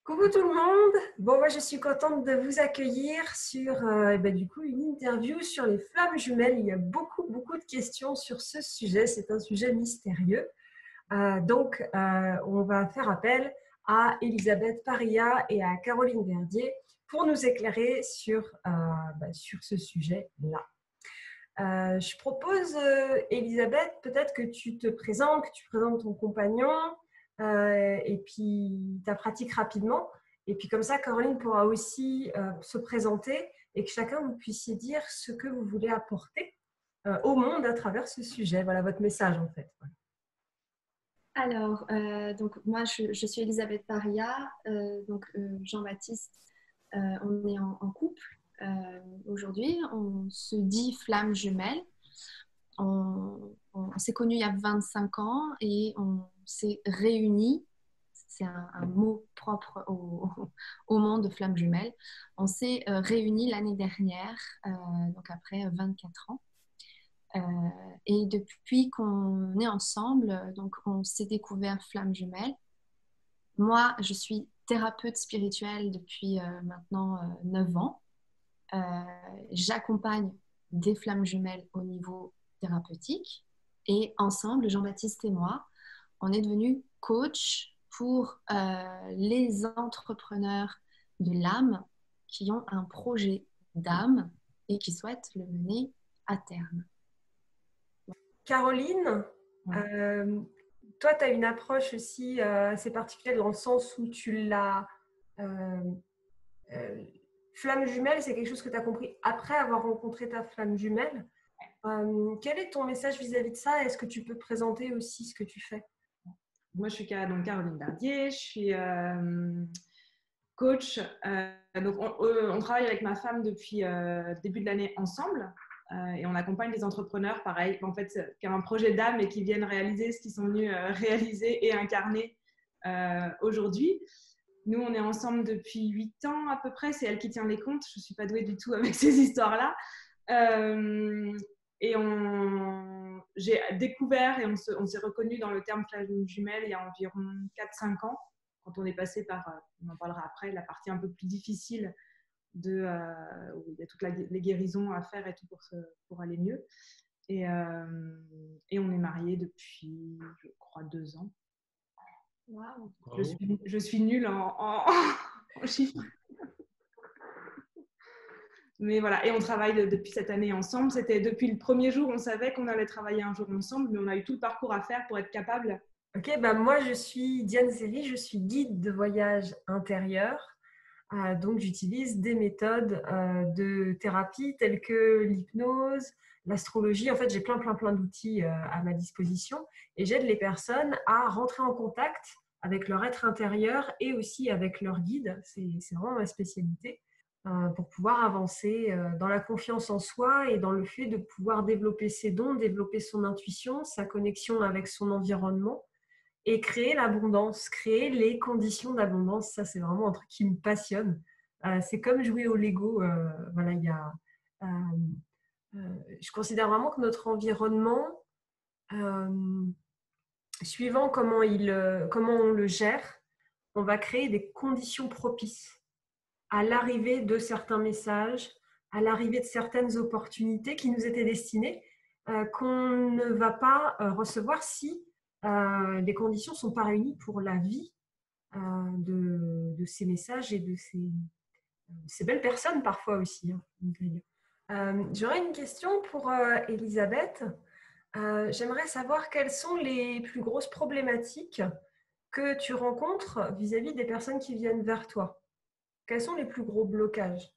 Coucou tout le monde. Bon, moi je suis contente de vous accueillir sur du coup une interview sur les flammes jumelles. Il y a beaucoup de questions sur ce sujet. C'est un sujet mystérieux. On va faire appel à Elisabeth Paria et à Caroline Verdier pour nous éclairer sur ce sujet-là. Je propose, Elisabeth, peut-être que tu te présentes, que tu présentes ton compagnon et puis ta pratique rapidement. Et puis comme ça, Caroline pourra aussi se présenter et que chacun vous puissiez dire ce que vous voulez apporter au monde à travers ce sujet. Voilà votre message en fait. Donc moi, je suis Elisabeth Paria, Jean-Baptiste, on est en couple aujourd'hui, on se dit flamme jumelle. On s'est connus il y a 25 ans et on s'est réunis, c'est un mot propre au monde de flamme jumelle. On s'est réunis l'année dernière, donc après 24 ans. Euh, et depuis qu'on est ensemble, donc on s'est découvert flamme jumelle. Moi, je suis thérapeute spirituelle depuis maintenant 9 ans. Euh, J'accompagne des flammes jumelles au niveau thérapeutique. Et ensemble, Jean-Baptiste et moi, on est devenus coach pour les entrepreneurs de l'âme qui ont un projet d'âme et qui souhaitent le mener à terme. Caroline, Ouais. toi, tu as une approche aussi assez particulière dans le sens où tu l'as. euh, euh, Flamme jumelle, c'est quelque chose que tu as compris après avoir rencontré ta flamme jumelle. Quel est ton message vis-à-vis de ça? Est-ce que tu peux présenter aussi ce que tu fais? Moi, je suis donc Caroline Verdier, je suis coach. On travaille avec ma femme depuis le début de l'année ensemble et on accompagne des entrepreneurs, pareil, en fait, qui ont un projet d'âme et qui viennent réaliser ce qu'ils sont venus réaliser et incarner aujourd'hui. Nous, on est ensemble depuis 8 ans à peu près. C'est elle qui tient les comptes. Je ne suis pas douée du tout avec ces histoires-là. Euh, j'ai découvert et on s'est reconnu dans le terme flamme jumelle il y a environ 4-5 ans, quand on est passé par, on en parlera après, la partie un peu plus difficile où il y a toutes les guérisons à faire et tout pour aller mieux. Et on est mariés depuis, je crois, 2 ans. Wow. Je suis nulle en chiffres. Mais voilà, et on travaille depuis cette année ensemble. C'était depuis le premier jour, on savait qu'on allait travailler un jour ensemble, mais on a eu tout le parcours à faire pour être capable. Ok, moi je suis Diane Zéry, je suis guide de voyage intérieur. Donc j'utilise des méthodes de thérapie telles que l'hypnose, l'astrologie. En fait, j'ai plein d'outils à ma disposition et j'aide les personnes à rentrer en contact avec leur être intérieur et aussi avec leur guide. C'est vraiment ma spécialité pour pouvoir avancer dans la confiance en soi et dans le fait de pouvoir développer ses dons, développer son intuition, sa connexion avec son environnement et créer l'abondance, créer les conditions d'abondance. Ça, c'est vraiment un truc qui me passionne. C'est comme jouer au Lego. Voilà, euh, je considère vraiment que notre environnement, euh, suivant comment on le gère, on va créer des conditions propices à l'arrivée de certains messages, à l'arrivée de certaines opportunités qui nous étaient destinées, qu'on ne va pas recevoir si les conditions ne sont pas réunies pour la vie de ces messages et de ces belles personnes parfois aussi. J'aurais une question pour Elisabeth. J'aimerais savoir quelles sont les plus grosses problématiques que tu rencontres vis-à-vis des personnes qui viennent vers toi. Quels sont les plus gros blocages?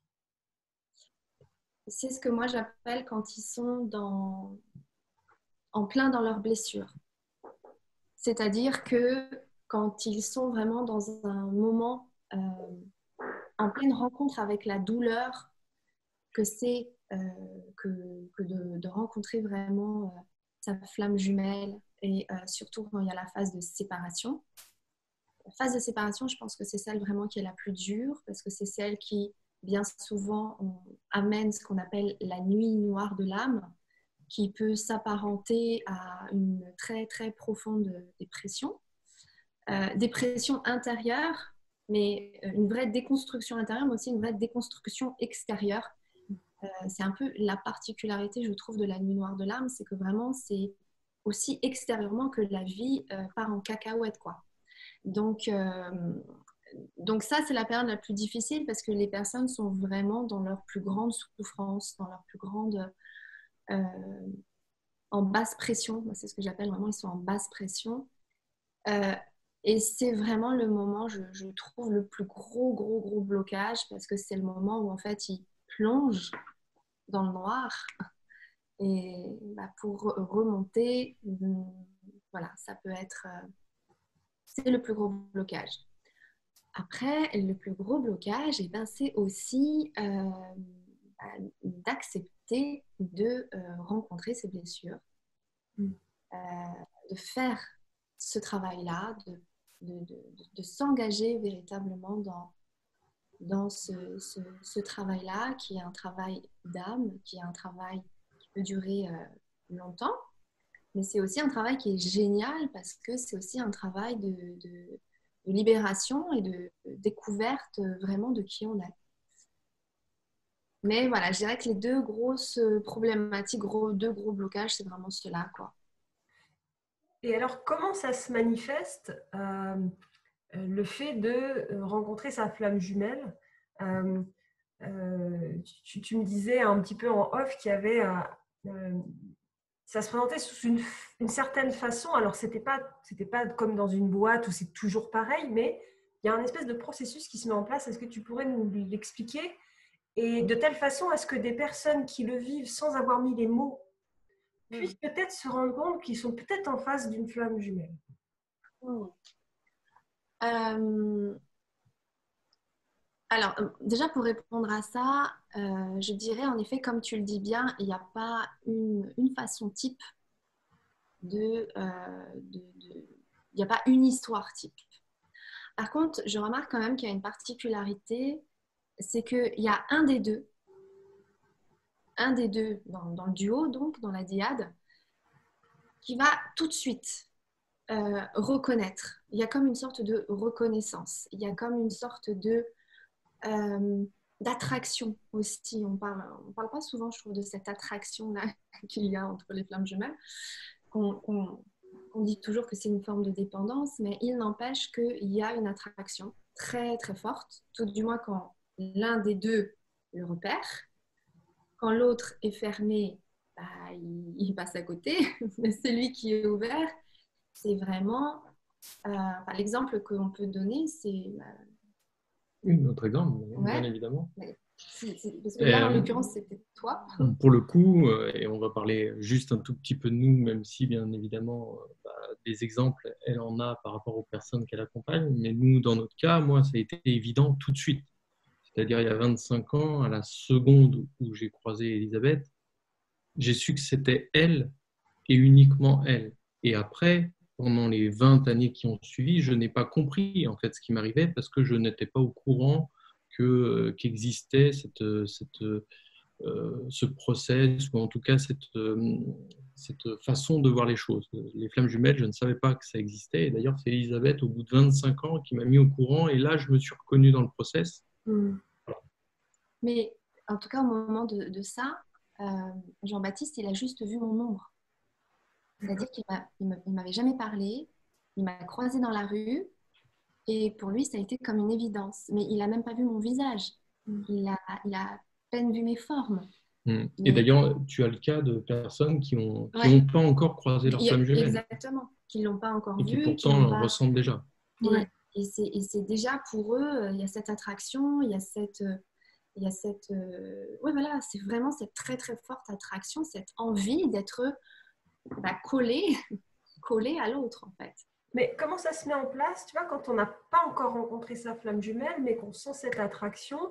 C'est ce que moi j'appelle quand ils sont en plein dans leurs blessures. C'est-à-dire que quand ils sont vraiment dans un moment en pleine rencontre avec la douleur que c'est que de rencontrer vraiment sa flamme jumelle et surtout quand il y a la phase de séparation. La phase de séparation, je pense que c'est celle vraiment qui est la plus dure parce que c'est celle qui, bien souvent, amène ce qu'on appelle la nuit noire de l'âme, qui peut s'apparenter à une très, très profonde dépression. Dépression intérieure mais une vraie déconstruction intérieure, mais aussi une vraie déconstruction extérieure. C'est un peu la particularité, je trouve, de la nuit noire de l'âme, c'est que vraiment, c'est aussi extérieurement que la vie part en cacahuète, quoi. Donc, donc ça, c'est la période la plus difficile parce que les personnes sont vraiment dans leur plus grande souffrance, dans leur plus grande... en basse pression. Moi, c'est ce que j'appelle vraiment, ils sont en basse pression. Euh, et c'est vraiment le moment, je trouve, le plus gros blocage parce que c'est le moment où en fait, ils plongent dans le noir et pour remonter, voilà, ça peut être... c'est le plus gros blocage. Après, le plus gros blocage, eh ben, c'est aussi d'accepter de rencontrer ces blessures, de faire ce travail-là, de s'engager véritablement dans ce travail-là, qui est un travail d'âme, qui est un travail qui peut durer longtemps, mais c'est aussi un travail qui est génial parce que c'est aussi un travail de libération et de découverte vraiment de qui on est. Mais voilà, je dirais que les deux grosses problématiques, deux gros blocages, c'est vraiment cela, quoi. Et alors, comment ça se manifeste le fait de rencontrer sa flamme jumelle? Tu me disais un petit peu en off qu'il y avait... ça se présentait sous une certaine façon. Alors, c'était pas comme dans une boîte où c'est toujours pareil, mais il y a un espèce de processus qui se met en place. Est-ce que tu pourrais nous l'expliquer? Et de telle façon à ce que des personnes qui le vivent sans avoir mis les mots puissent peut-être se rendre compte qu'ils sont peut-être en face d'une flamme jumelle. Alors, déjà pour répondre à ça, je dirais en effet, comme tu le dis bien, il n'y a pas une façon type il n'y a pas une histoire type. Par contre, je remarque quand même qu'il y a une particularité, c'est qu'il y a un des deux dans le duo, donc dans la dyade, qui va tout de suite reconnaître. Il y a comme une sorte de reconnaissance. Il y a comme une sorte d'attraction aussi. On parle pas souvent, je trouve, de cette attraction-là qu'il y a entre les flammes jumelles. On dit toujours que c'est une forme de dépendance, mais il n'empêche qu'il y a une attraction très, très forte, tout du moins quand l'un des deux le repère. Quand l'autre est fermé, il passe à côté, mais celui qui est ouvert, c'est vraiment... l'exemple qu'on peut donner, c'est... Un autre exemple, bien évidemment. Parce que là, en l'occurrence, c'était toi. Pour le coup, et on va parler juste un tout petit peu de nous, même si, bien évidemment, des exemples, elle en a par rapport aux personnes qu'elle accompagne. Mais nous, dans notre cas, moi, ça a été évident tout de suite. C'est-à-dire, il y a 25 ans, à la seconde où j'ai croisé Elisabeth, j'ai su que c'était elle et uniquement elle. Et après, pendant les 20 années qui ont suivi, je n'ai pas compris en fait ce qui m'arrivait parce que je n'étais pas au courant qu'existait ce process, ou en tout cas cette façon de voir les choses. Les flammes jumelles, je ne savais pas que ça existait. Et d'ailleurs, c'est Elisabeth, au bout de 25 ans, qui m'a mis au courant. Et là, je me suis reconnu dans le process. Voilà. Mais en tout cas, au moment de ça, Jean-Baptiste, il a juste vu mon ombre. C'est-à-dire qu'il ne m'avait jamais parlé, il m'a croisée dans la rue, et pour lui, ça a été comme une évidence. Mais il n'a même pas vu mon visage. Il a à peine vu mes formes. Et d'ailleurs, tu as le cas de personnes qui n'ont pas encore croisé leur flamme jumelle. Exactement, qui ne l'ont pas encore vu. Et qui pourtant le ressentent déjà. Et c'est déjà pour eux, il y a cette attraction, il y a cette... voilà, c'est vraiment cette très très forte attraction, cette envie d'être collé à l'autre en fait. Mais comment ça se met en place, tu vois, quand on n'a pas encore rencontré sa flamme jumelle, mais qu'on sent cette attraction,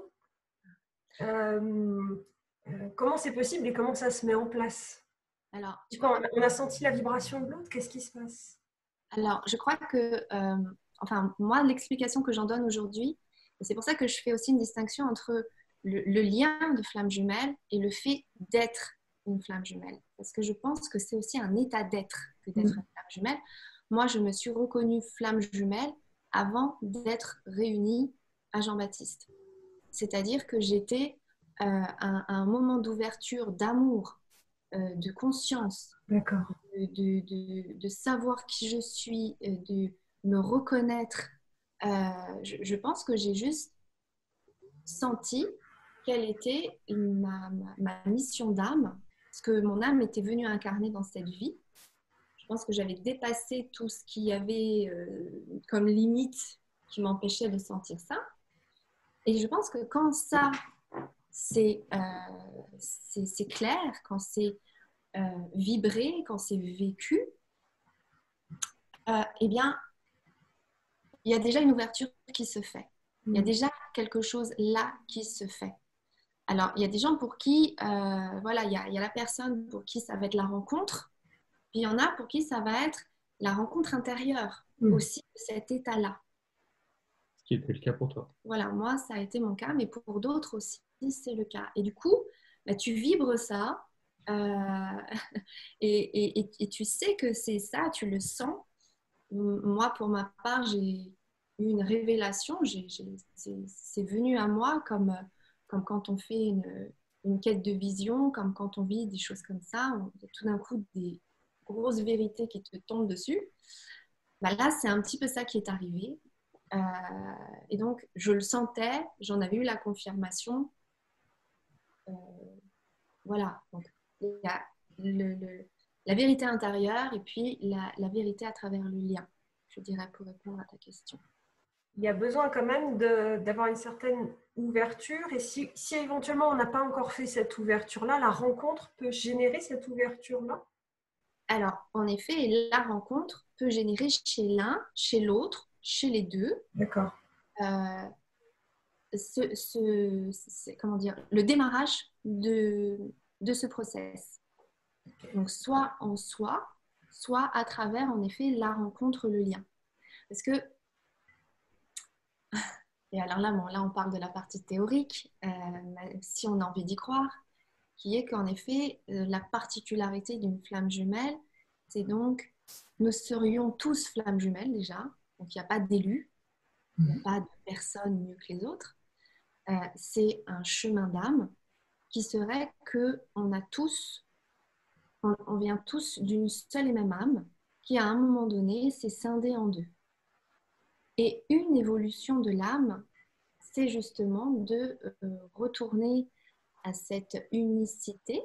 comment c'est possible et comment ça se met en place? Alors, on a senti la vibration de l'autre, qu'est-ce qui se passe? Alors, je crois que, moi, l'explication que j'en donne aujourd'hui, et c'est pour ça que je fais aussi une distinction entre le lien de flamme jumelle et le fait d'être une flamme jumelle. Parce que je pense que c'est aussi un état d'être que d'être une flamme jumelle. Moi, je me suis reconnue flamme jumelle avant d'être réunie à Jean-Baptiste. C'est-à-dire que j'étais à un moment d'ouverture, d'amour, de conscience, D'accord. de savoir qui je suis, de me reconnaître. Je pense que j'ai juste senti quelle était ma mission d'âme, ce que mon âme était venue incarner dans cette vie. Je pense que j'avais dépassé tout ce qu'il y avait comme limite qui m'empêchait de sentir ça. Et je pense que quand ça, c'est clair, quand c'est vibré, quand c'est vécu, eh bien, il y a déjà une ouverture qui se fait. Il y a déjà quelque chose là qui se fait. Alors, il y a des gens pour qui, voilà, il y a la personne pour qui ça va être la rencontre, puis il y en a pour qui ça va être la rencontre intérieure aussi de cet état-là. Ce qui était le cas pour toi. Voilà, moi, ça a été mon cas, mais pour d'autres aussi, c'est le cas. Et du coup, bah, tu vibres ça et tu sais que c'est ça, tu le sens. Moi, pour ma part, j'ai eu une révélation. C'est venu à moi comme quand on fait une quête de vision, comme quand on vit des choses comme ça. Il y a tout d'un coup des grosses vérités qui te tombent dessus. Bah là, c'est un petit peu ça qui est arrivé. Et donc, je le sentais, j'en avais eu la confirmation. Voilà. Donc, il y a la vérité intérieure et puis la vérité à travers le lien, je dirais, pour répondre à ta question. Il y a besoin quand même d'avoir une certaine ouverture. Et si éventuellement on n'a pas encore fait cette ouverture-là, la rencontre peut générer cette ouverture-là? Alors, en effet, la rencontre peut générer chez l'un, chez l'autre, chez les deux. D'accord. Comment dire, le démarrage de ce process. Donc, soit en soi, soit à travers, en effet, la rencontre, le lien. Parce que, et alors là, bon, là on parle de la partie théorique, si on a envie d'y croire, qui est qu'en effet, la particularité d'une flamme jumelle, c'est donc, nous serions tous flammes jumelles déjà, donc il n'y a pas d'élus, il n'y a pas de personne mieux que les autres. C'est un chemin d'âme qui serait qu'on a tous, on vient tous d'une seule et même âme qui à un moment donné s'est scindée en deux. Et une évolution de l'âme, c'est justement de retourner à cette unicité.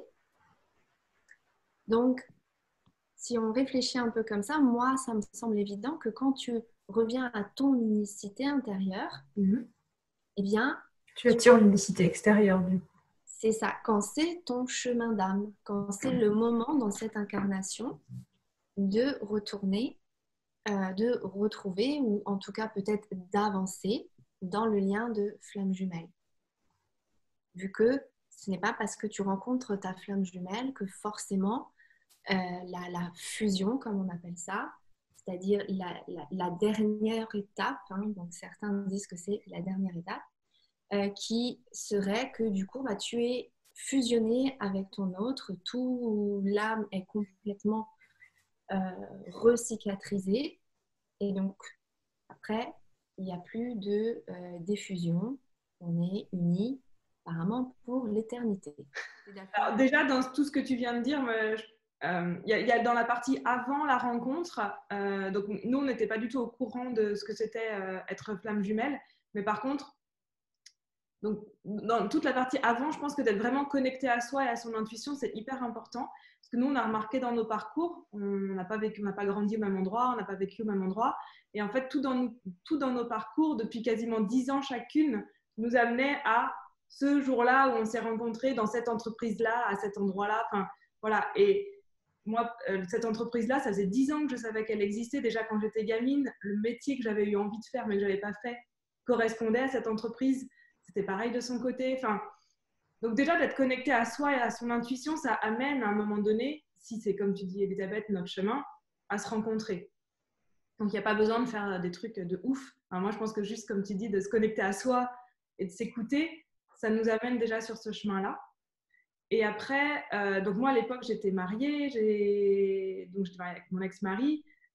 Donc, si on réfléchit un peu comme ça, moi, ça me semble évident que quand tu reviens à ton unicité intérieure, eh bien, tu attires l'unicité extérieure du coup. C'est ça, quand c'est ton chemin d'âme, quand c'est le moment dans cette incarnation de retourner, de retrouver, ou en tout cas peut-être d'avancer dans le lien de flamme jumelle. Vu que ce n'est pas parce que tu rencontres ta flamme jumelle que forcément la fusion, comme on appelle ça, c'est-à-dire la dernière étape, hein, donc certains disent que c'est la dernière étape, qui serait que du coup, bah, tu es fusionné avec ton autre, tout l'âme est complètement recicatrisée et donc après, il n'y a plus de diffusion, on est unis apparemment pour l'éternité. Alors, déjà, dans tout ce que tu viens de dire, il y a dans la partie avant la rencontre, donc nous, on n'était pas du tout au courant de ce que c'était être flamme jumelle, mais par contre, donc, dans toute la partie avant, je pense que d'être vraiment connecté à soi et à son intuition, c'est hyper important. Parce que nous, on a remarqué dans nos parcours, on n'a pas grandi au même endroit, on n'a pas vécu au même endroit. Et en fait, tout dans nos parcours, depuis quasiment 10 ans chacune, nous amenait à ce jour-là où on s'est rencontrés dans cette entreprise-là, à cet endroit-là. Enfin, voilà. Et moi, cette entreprise-là, ça faisait 10 ans que je savais qu'elle existait. Déjà, quand j'étais gamine, le métier que j'avais eu envie de faire, mais que je n'avais pas fait, correspondait à cette entreprise. C'était pareil de son côté. Enfin, donc déjà, d'être connecté à soi et à son intuition, ça amène à un moment donné, si c'est comme tu dis Elisabeth, notre chemin, à se rencontrer. Donc il n'y a pas besoin de faire des trucs de ouf. Enfin, moi, je pense que juste comme tu dis, de se connecter à soi et de s'écouter, ça nous amène déjà sur ce chemin-là. Et après, donc moi à l'époque, j'étais mariée, donc j'étais mariée avec mon ex-mari.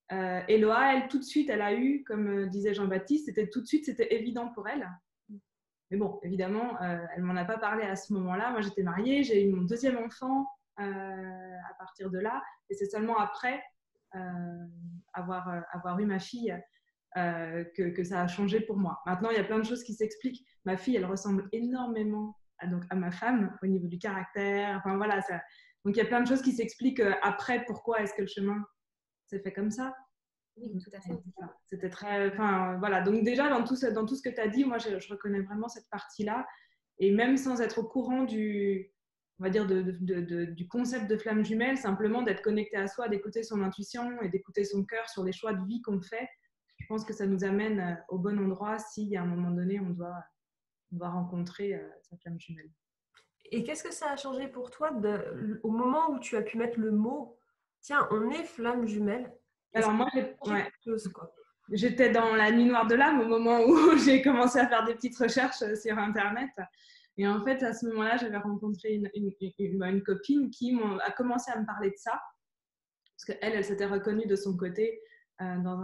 Eloa, elle, tout de suite, elle a eu, comme disait Jean-Baptiste, c'était évident pour elle. Mais bon, évidemment, elle m'en a pas parlé à ce moment-là. Moi, j'étais mariée, j'ai eu mon deuxième enfant à partir de là. Et c'est seulement après avoir eu ma fille que ça a changé pour moi. Maintenant, il y a plein de choses qui s'expliquent. Ma fille, elle ressemble énormément à ma femme au niveau du caractère. Enfin, voilà, ça... Donc, il y a plein de choses qui s'expliquent après pourquoi est-ce que le chemin s'est fait comme ça. Oui, tout à fait. C'était très... Enfin, voilà. Donc, déjà, dans tout ce que tu as dit, moi, je reconnais vraiment cette partie-là. Et même sans être au courant on va dire, du concept de flamme jumelle, simplement d'être connecté à soi, d'écouter son intuition et d'écouter son cœur sur les choix de vie qu'on fait, je pense que ça nous amène au bon endroit si à un moment donné, on doit rencontrer sa flamme jumelle. Et qu'est-ce que ça a changé pour toi au moment où tu as pu mettre le mot « Tiens, on est flamme jumelle ». Alors moi, quoi. J'étais dans la nuit noire de l'âme au moment où j'ai commencé à faire des petites recherches sur Internet. Et en fait, à ce moment-là, j'avais rencontré une copine qui a commencé à me parler de ça. Parce qu'elle, elle s'était reconnue de son côté dans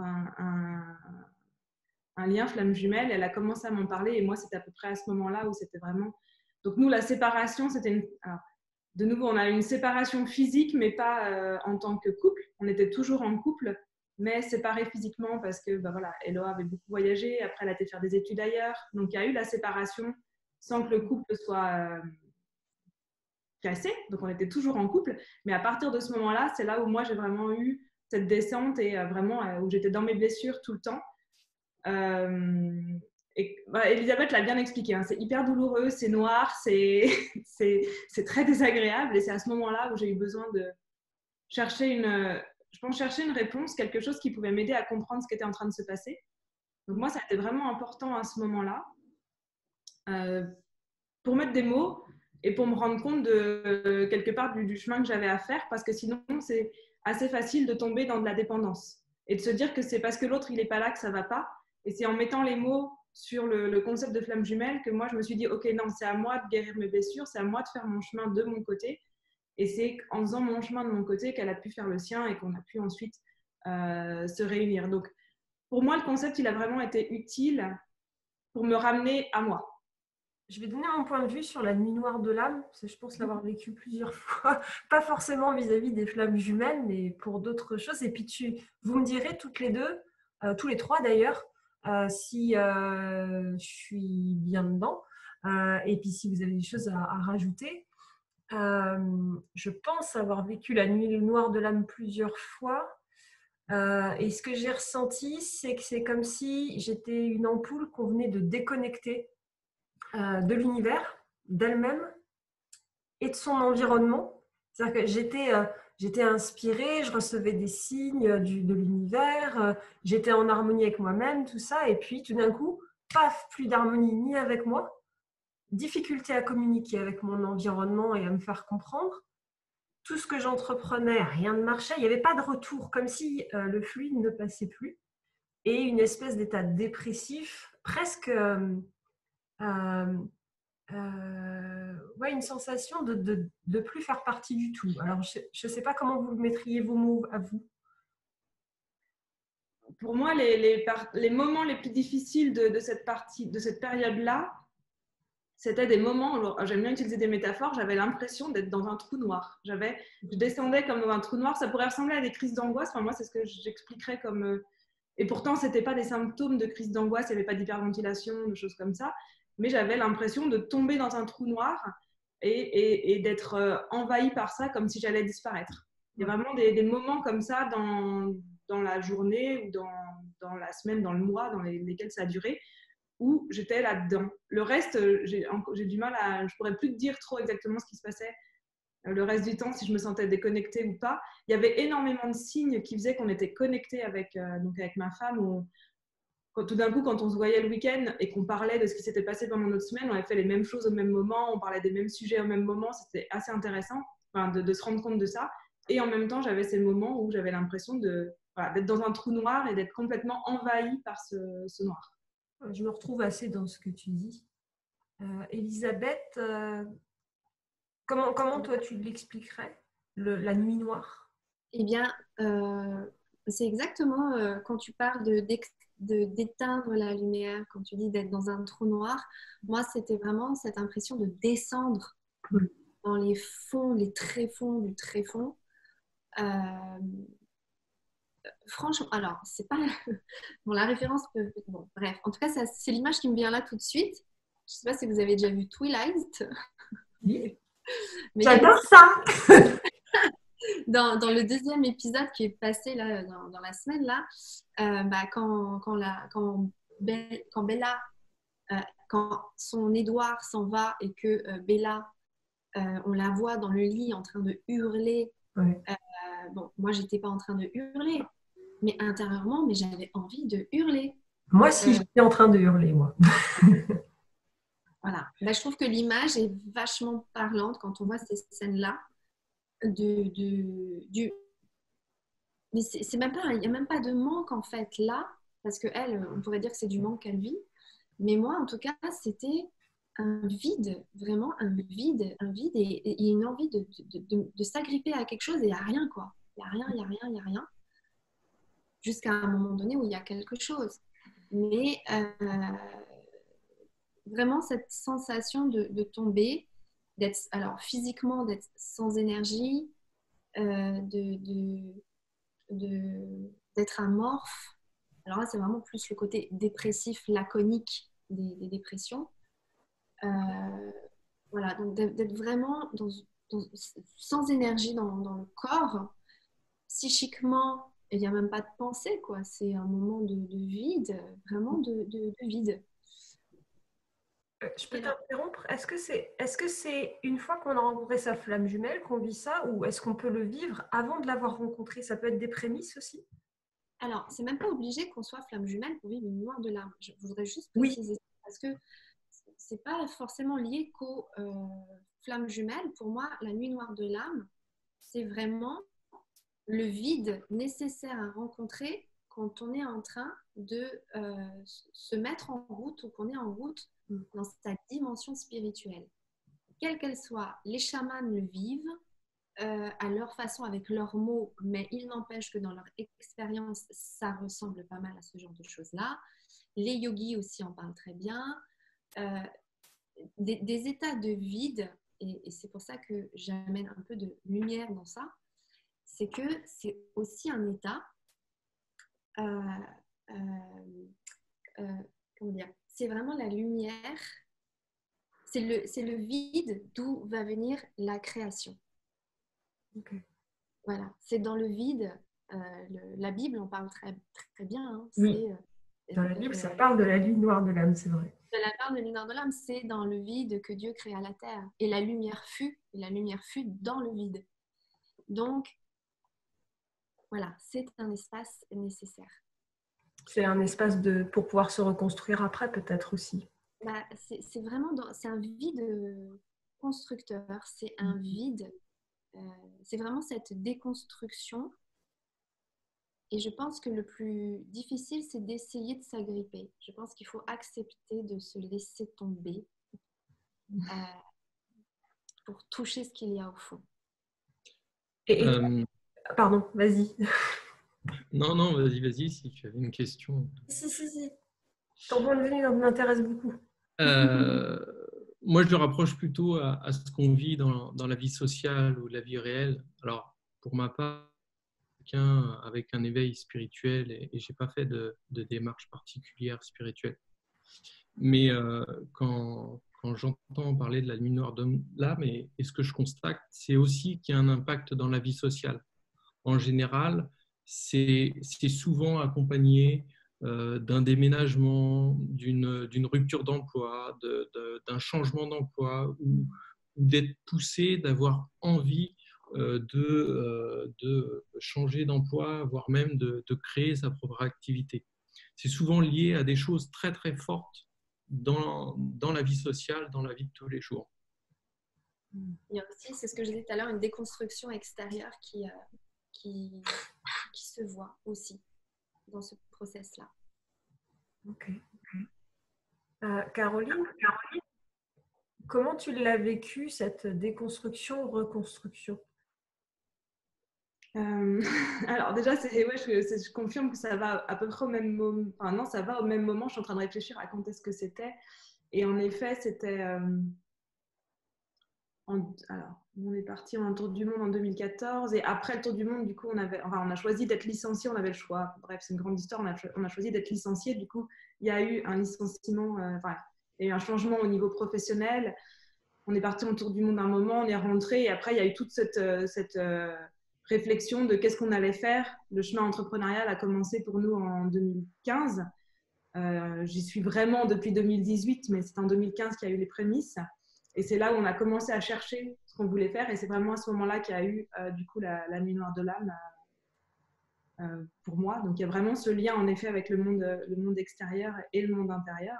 un lien flamme jumelle. Elle a commencé à m'en parler. Et moi, c'était à peu près à ce moment-là où c'était vraiment... Donc nous, la séparation, c'était Alors, de nouveau, on a une séparation physique, mais pas en tant que couple. On était toujours en couple, mais séparés physiquement parce que voilà, Eloa avait beaucoup voyagé. Après, elle a été faire des études ailleurs. Donc, il y a eu la séparation sans que le couple soit cassé. Donc, on était toujours en couple. Mais à partir de ce moment-là, c'est là où moi, j'ai vraiment eu cette descente et vraiment où j'étais dans mes blessures tout le temps. Elisabeth l'a bien expliqué, hein, c'est hyper douloureux, c'est noir, c'est très désagréable. Et c'est à ce moment-là où j'ai eu besoin de chercher une réponse, quelque chose qui pouvait m'aider à comprendre ce qui était en train de se passer. Donc moi, ça a été vraiment important à ce moment-là pour mettre des mots et pour me rendre compte de quelque part du chemin que j'avais à faire, parce que sinon, c'est assez facile de tomber dans de la dépendance et de se dire que c'est parce que l'autre, il n'est pas là que ça ne va pas. Et c'est en mettant les mots sur le concept de flamme jumelle que moi, je me suis dit, OK, non, c'est à moi de guérir mes blessures, c'est à moi de faire mon chemin de mon côté. Et c'est en faisant mon chemin de mon côté qu'elle a pu faire le sien et qu'on a pu ensuite se réunir. Donc, pour moi, le concept, il a vraiment été utile pour me ramener à moi. Je vais donner mon point de vue sur la nuit noire de l'âme, parce que je pense l'avoir vécu plusieurs fois, pas forcément vis-à-vis des flammes jumelles, mais pour d'autres choses. Et puis, vous me direz toutes les deux, tous les trois d'ailleurs, si je suis bien dedans, et puis si vous avez des choses à rajouter. Je pense avoir vécu la nuit noire de l'âme plusieurs fois. Et ce que j'ai ressenti, c'est que c'est comme si j'étais une ampoule qu'on venait de déconnecter de l'univers, d'elle-même et de son environnement. C'est-à-dire que j'étais inspirée, je recevais des signes de l'univers, j'étais en harmonie avec moi-même, tout ça. Et puis tout d'un coup, paf, plus d'harmonie ni avec moi, difficulté à communiquer avec mon environnement et à me faire comprendre. Tout ce que j'entreprenais, rien ne marchait. Il n'y avait pas de retour, comme si le fluide ne passait plus. Et une espèce d'état dépressif, presque... ouais, une sensation de plus faire partie du tout. Alors, je ne sais pas comment vous mettriez vos mots à vous. Pour moi, les moments les plus difficiles de cette période-là, c'était des moments, j'aime bien utiliser des métaphores, j'avais l'impression d'être dans un trou noir. Je descendais comme dans un trou noir. Ça pourrait ressembler à des crises d'angoisse. Enfin, moi, c'est ce que j'expliquerais comme... Et pourtant, ce n'était pas des symptômes de crise d'angoisse, il n'y avait pas d'hyperventilation, de choses comme ça. Mais j'avais l'impression de tomber dans un trou noir et d'être envahie par ça comme si j'allais disparaître. Il y a vraiment des moments comme ça dans la journée ou dans la semaine, dans le mois dans lesquels ça a duré, où j'étais là-dedans. Le reste, j'ai du mal je pourrais plus te dire trop exactement ce qui se passait le reste du temps, si je me sentais déconnectée ou pas. Il y avait énormément de signes qui faisaient qu'on était connectés avec ma femme. Tout d'un coup, quand on se voyait le week-end et qu'on parlait de ce qui s'était passé pendant notre semaine, on avait fait les mêmes choses au même moment, on parlait des mêmes sujets au même moment. C'était assez intéressant de se rendre compte de ça. Et en même temps, j'avais ces moments où j'avais l'impression d'être dans un trou noir et d'être complètement envahie par ce noir. Je me retrouve assez dans ce que tu dis. Elisabeth, comment toi tu l'expliquerais, la nuit noire? Eh bien, C'est exactement quand tu parles d'éteindre la lumière, quand tu dis d'être dans un trou noir, moi, c'était vraiment cette impression de descendre dans les fonds, les tréfonds du tréfond. Franchement, alors, c'est pas... Bon, la référence peut... Bon, bref. En tout cas, c'est l'image qui me vient là tout de suite. Je sais pas si vous avez déjà vu Twilight. Oui. Mais J'adore ça. dans le deuxième épisode qui est passé là, dans la semaine, là, quand Bella, quand son Édouard s'en va et que Bella, on la voit dans le lit en train de hurler. Ouais. Bon, moi, j'étais pas en train de hurler, mais intérieurement, mais j'avais envie de hurler. Moi aussi, j'étais en train de hurler, moi. Voilà. Ben, je trouve que l'image est vachement parlante quand on voit ces scènes-là. Mais c'est même pas, il n'y a même pas de manque en fait là, parce qu'elle, on pourrait dire que c'est du manque qu'elle vit. Mais moi, en tout cas, c'était un vide, vraiment un vide et une envie de s'agripper à quelque chose et il n'y a rien quoi. Il n'y a rien, il n'y a rien, il n'y a rien. Jusqu'à un moment donné où il y a quelque chose. Mais vraiment cette sensation de tomber, alors physiquement d'être sans énergie, d'être amorphe. Alors là, c'est vraiment plus le côté dépressif, laconique des dépressions. Voilà, donc d'être vraiment sans énergie dans le corps. Psychiquement, il n'y a même pas de pensée, quoi. C'est un moment de vide, vraiment de vide. Je peux t'interrompre? Est-ce que c'est une fois qu'on a rencontré sa flamme jumelle qu'on vit ça ou est-ce qu'on peut le vivre avant de l'avoir rencontré? Ça peut être des prémices aussi? Alors, c'est même pas obligé qu'on soit flamme jumelle pour vivre une noire de larmes. Je voudrais juste préciser ça parce que c'est pas forcément lié qu'aux flammes jumelles. Pour moi, la nuit noire de l'âme, c'est vraiment le vide nécessaire à rencontrer quand on est en train de se mettre en route ou qu'on est en route dans sa dimension spirituelle. Quelle qu'elle soit, les chamans le vivent à leur façon, avec leurs mots, mais il n'empêche que dans leur expérience, ça ressemble pas mal à ce genre de choses-là. Les yogis aussi en parlent très bien. Des états de vide, et c'est pour ça que j'amène un peu de lumière dans ça, c'est que c'est aussi un état, comment dire, c'est vraiment la lumière, c'est le vide d'où va venir la création. Okay. Voilà, c'est dans le vide. La Bible en parle très, très bien. Hein. Oui. Dans la Bible, ça parle de la nuit noire de l'âme, c'est vrai. La parle de la nuit noire de l'âme, c'est dans le vide que Dieu créa la terre. Et la lumière fut dans le vide. Donc, voilà, c'est un espace nécessaire. C'est un espace pour pouvoir se reconstruire après, peut-être aussi. Bah, c'est vraiment c'est un vide constructeur, c'est un vide, c'est vraiment cette déconstruction. Et je pense que le plus difficile, c'est d'essayer de s'agripper. Je pense qu'il faut accepter de se laisser tomber pour toucher ce qu'il y a au fond. Pardon, vas-y. Non, vas-y, si tu avais une question. Si. Ton point de vue m'intéresse beaucoup. Moi, je le rapproche plutôt à ce qu'on vit dans la vie sociale ou la vie réelle. Alors, pour ma part, quelqu'un avec un éveil spirituel et je n'ai pas fait de démarche particulière spirituelle. Mais quand j'entends parler de la nuit noire de l'âme, et ce que je constate, c'est aussi qu'il y a un impact dans la vie sociale. En général, c'est souvent accompagné d'un déménagement, d'une rupture d'emploi, d'un changement d'emploi ou d'être poussé, d'avoir envie de changer d'emploi, voire même de créer sa propre activité. C'est souvent lié à des choses très très fortes dans la vie sociale, dans la vie de tous les jours. Il y a aussi, c'est ce que je disais tout à l'heure, une déconstruction extérieure qui se voit aussi dans ce process-là. Ok. Caroline, comment tu l'as vécu, cette déconstruction, reconstruction? Alors déjà, ouais, je confirme que ça va à peu près au même moment. Enfin non, ça va au même moment. Je suis en train de réfléchir à quand est-ce que c'était. Et en effet, c'était... alors, on est parti en tour du monde en 2014. Et après le tour du monde, du coup, on a choisi d'être licencié. On avait le choix. Bref, c'est une grande histoire. On a choisi d'être licencié. Du coup, il y a eu un licenciement. Il y a eu un changement au niveau professionnel. On est parti en tour du monde un moment. On est rentré. Et après, il y a eu toute cette réflexion de qu'est-ce qu'on allait faire. Le chemin entrepreneurial a commencé pour nous en 2015. J'y suis vraiment depuis 2018, mais c'est en 2015 qu'il y a eu les prémices. Et c'est là où on a commencé à chercher ce qu'on voulait faire. Et c'est vraiment à ce moment-là qu'il y a eu du coup la nuit noire de l'âme pour moi. Donc il y a vraiment ce lien en effet avec le monde extérieur et le monde intérieur.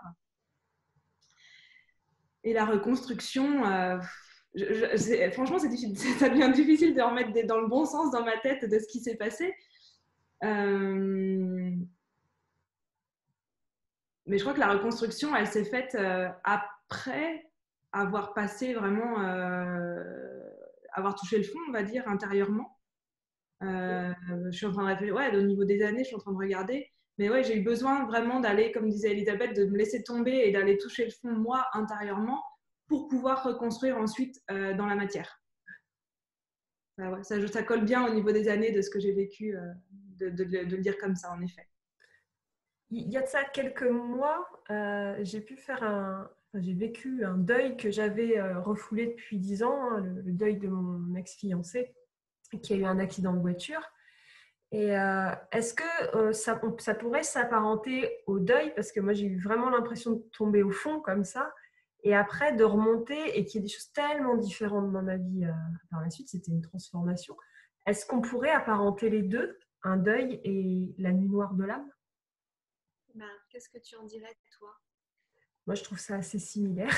Et la reconstruction, franchement, ça devient difficile de remettre dans le bon sens dans ma tête de ce qui s'est passé. Mais je crois que la reconstruction, elle s'est faite après avoir passé vraiment, avoir touché le fond, on va dire, intérieurement. Je suis en train de réfléchir, ouais, au niveau des années, je suis en train de regarder. Mais ouais, j'ai eu besoin vraiment d'aller, comme disait Elisabeth, de me laisser tomber et d'aller toucher le fond, moi, intérieurement, pour pouvoir reconstruire ensuite dans la matière. Ouais, ça colle bien au niveau des années de ce que j'ai vécu, de le dire comme ça, en effet. Il y a de ça quelques mois, j'ai vécu un deuil que j'avais refoulé depuis 10 ans, hein, le deuil de mon ex-fiancé qui a eu un accident de voiture. Et est-ce que ça pourrait s'apparenter au deuil? Parce que moi, j'ai eu vraiment l'impression de tomber au fond comme ça. Et après, de remonter et qu'il y ait des choses tellement différentes dans ma vie par la suite, c'était une transformation. Est-ce qu'on pourrait apparenter les deux, un deuil et la nuit noire de l'âme? Qu'est-ce que tu en dirais, toi? Moi, je trouve ça assez similaire.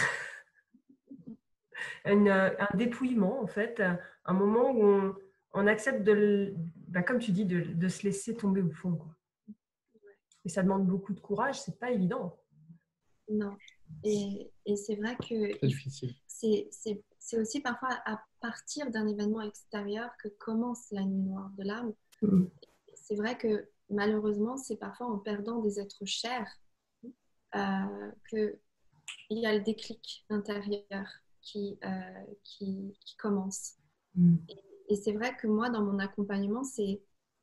Un dépouillement, en fait, un moment où on accepte comme tu dis, de se laisser tomber au fond, quoi. Et ça demande beaucoup de courage, c'est pas évident. Non. Et c'est vrai que Très difficile. c'est aussi parfois à partir d'un événement extérieur que commence la nuit noire de l'âme. C'est vrai que malheureusement, c'est parfois en perdant des êtres chers qu'il y a le déclic intérieur qui commence. Et c'est vrai que moi, dans mon accompagnement, c'est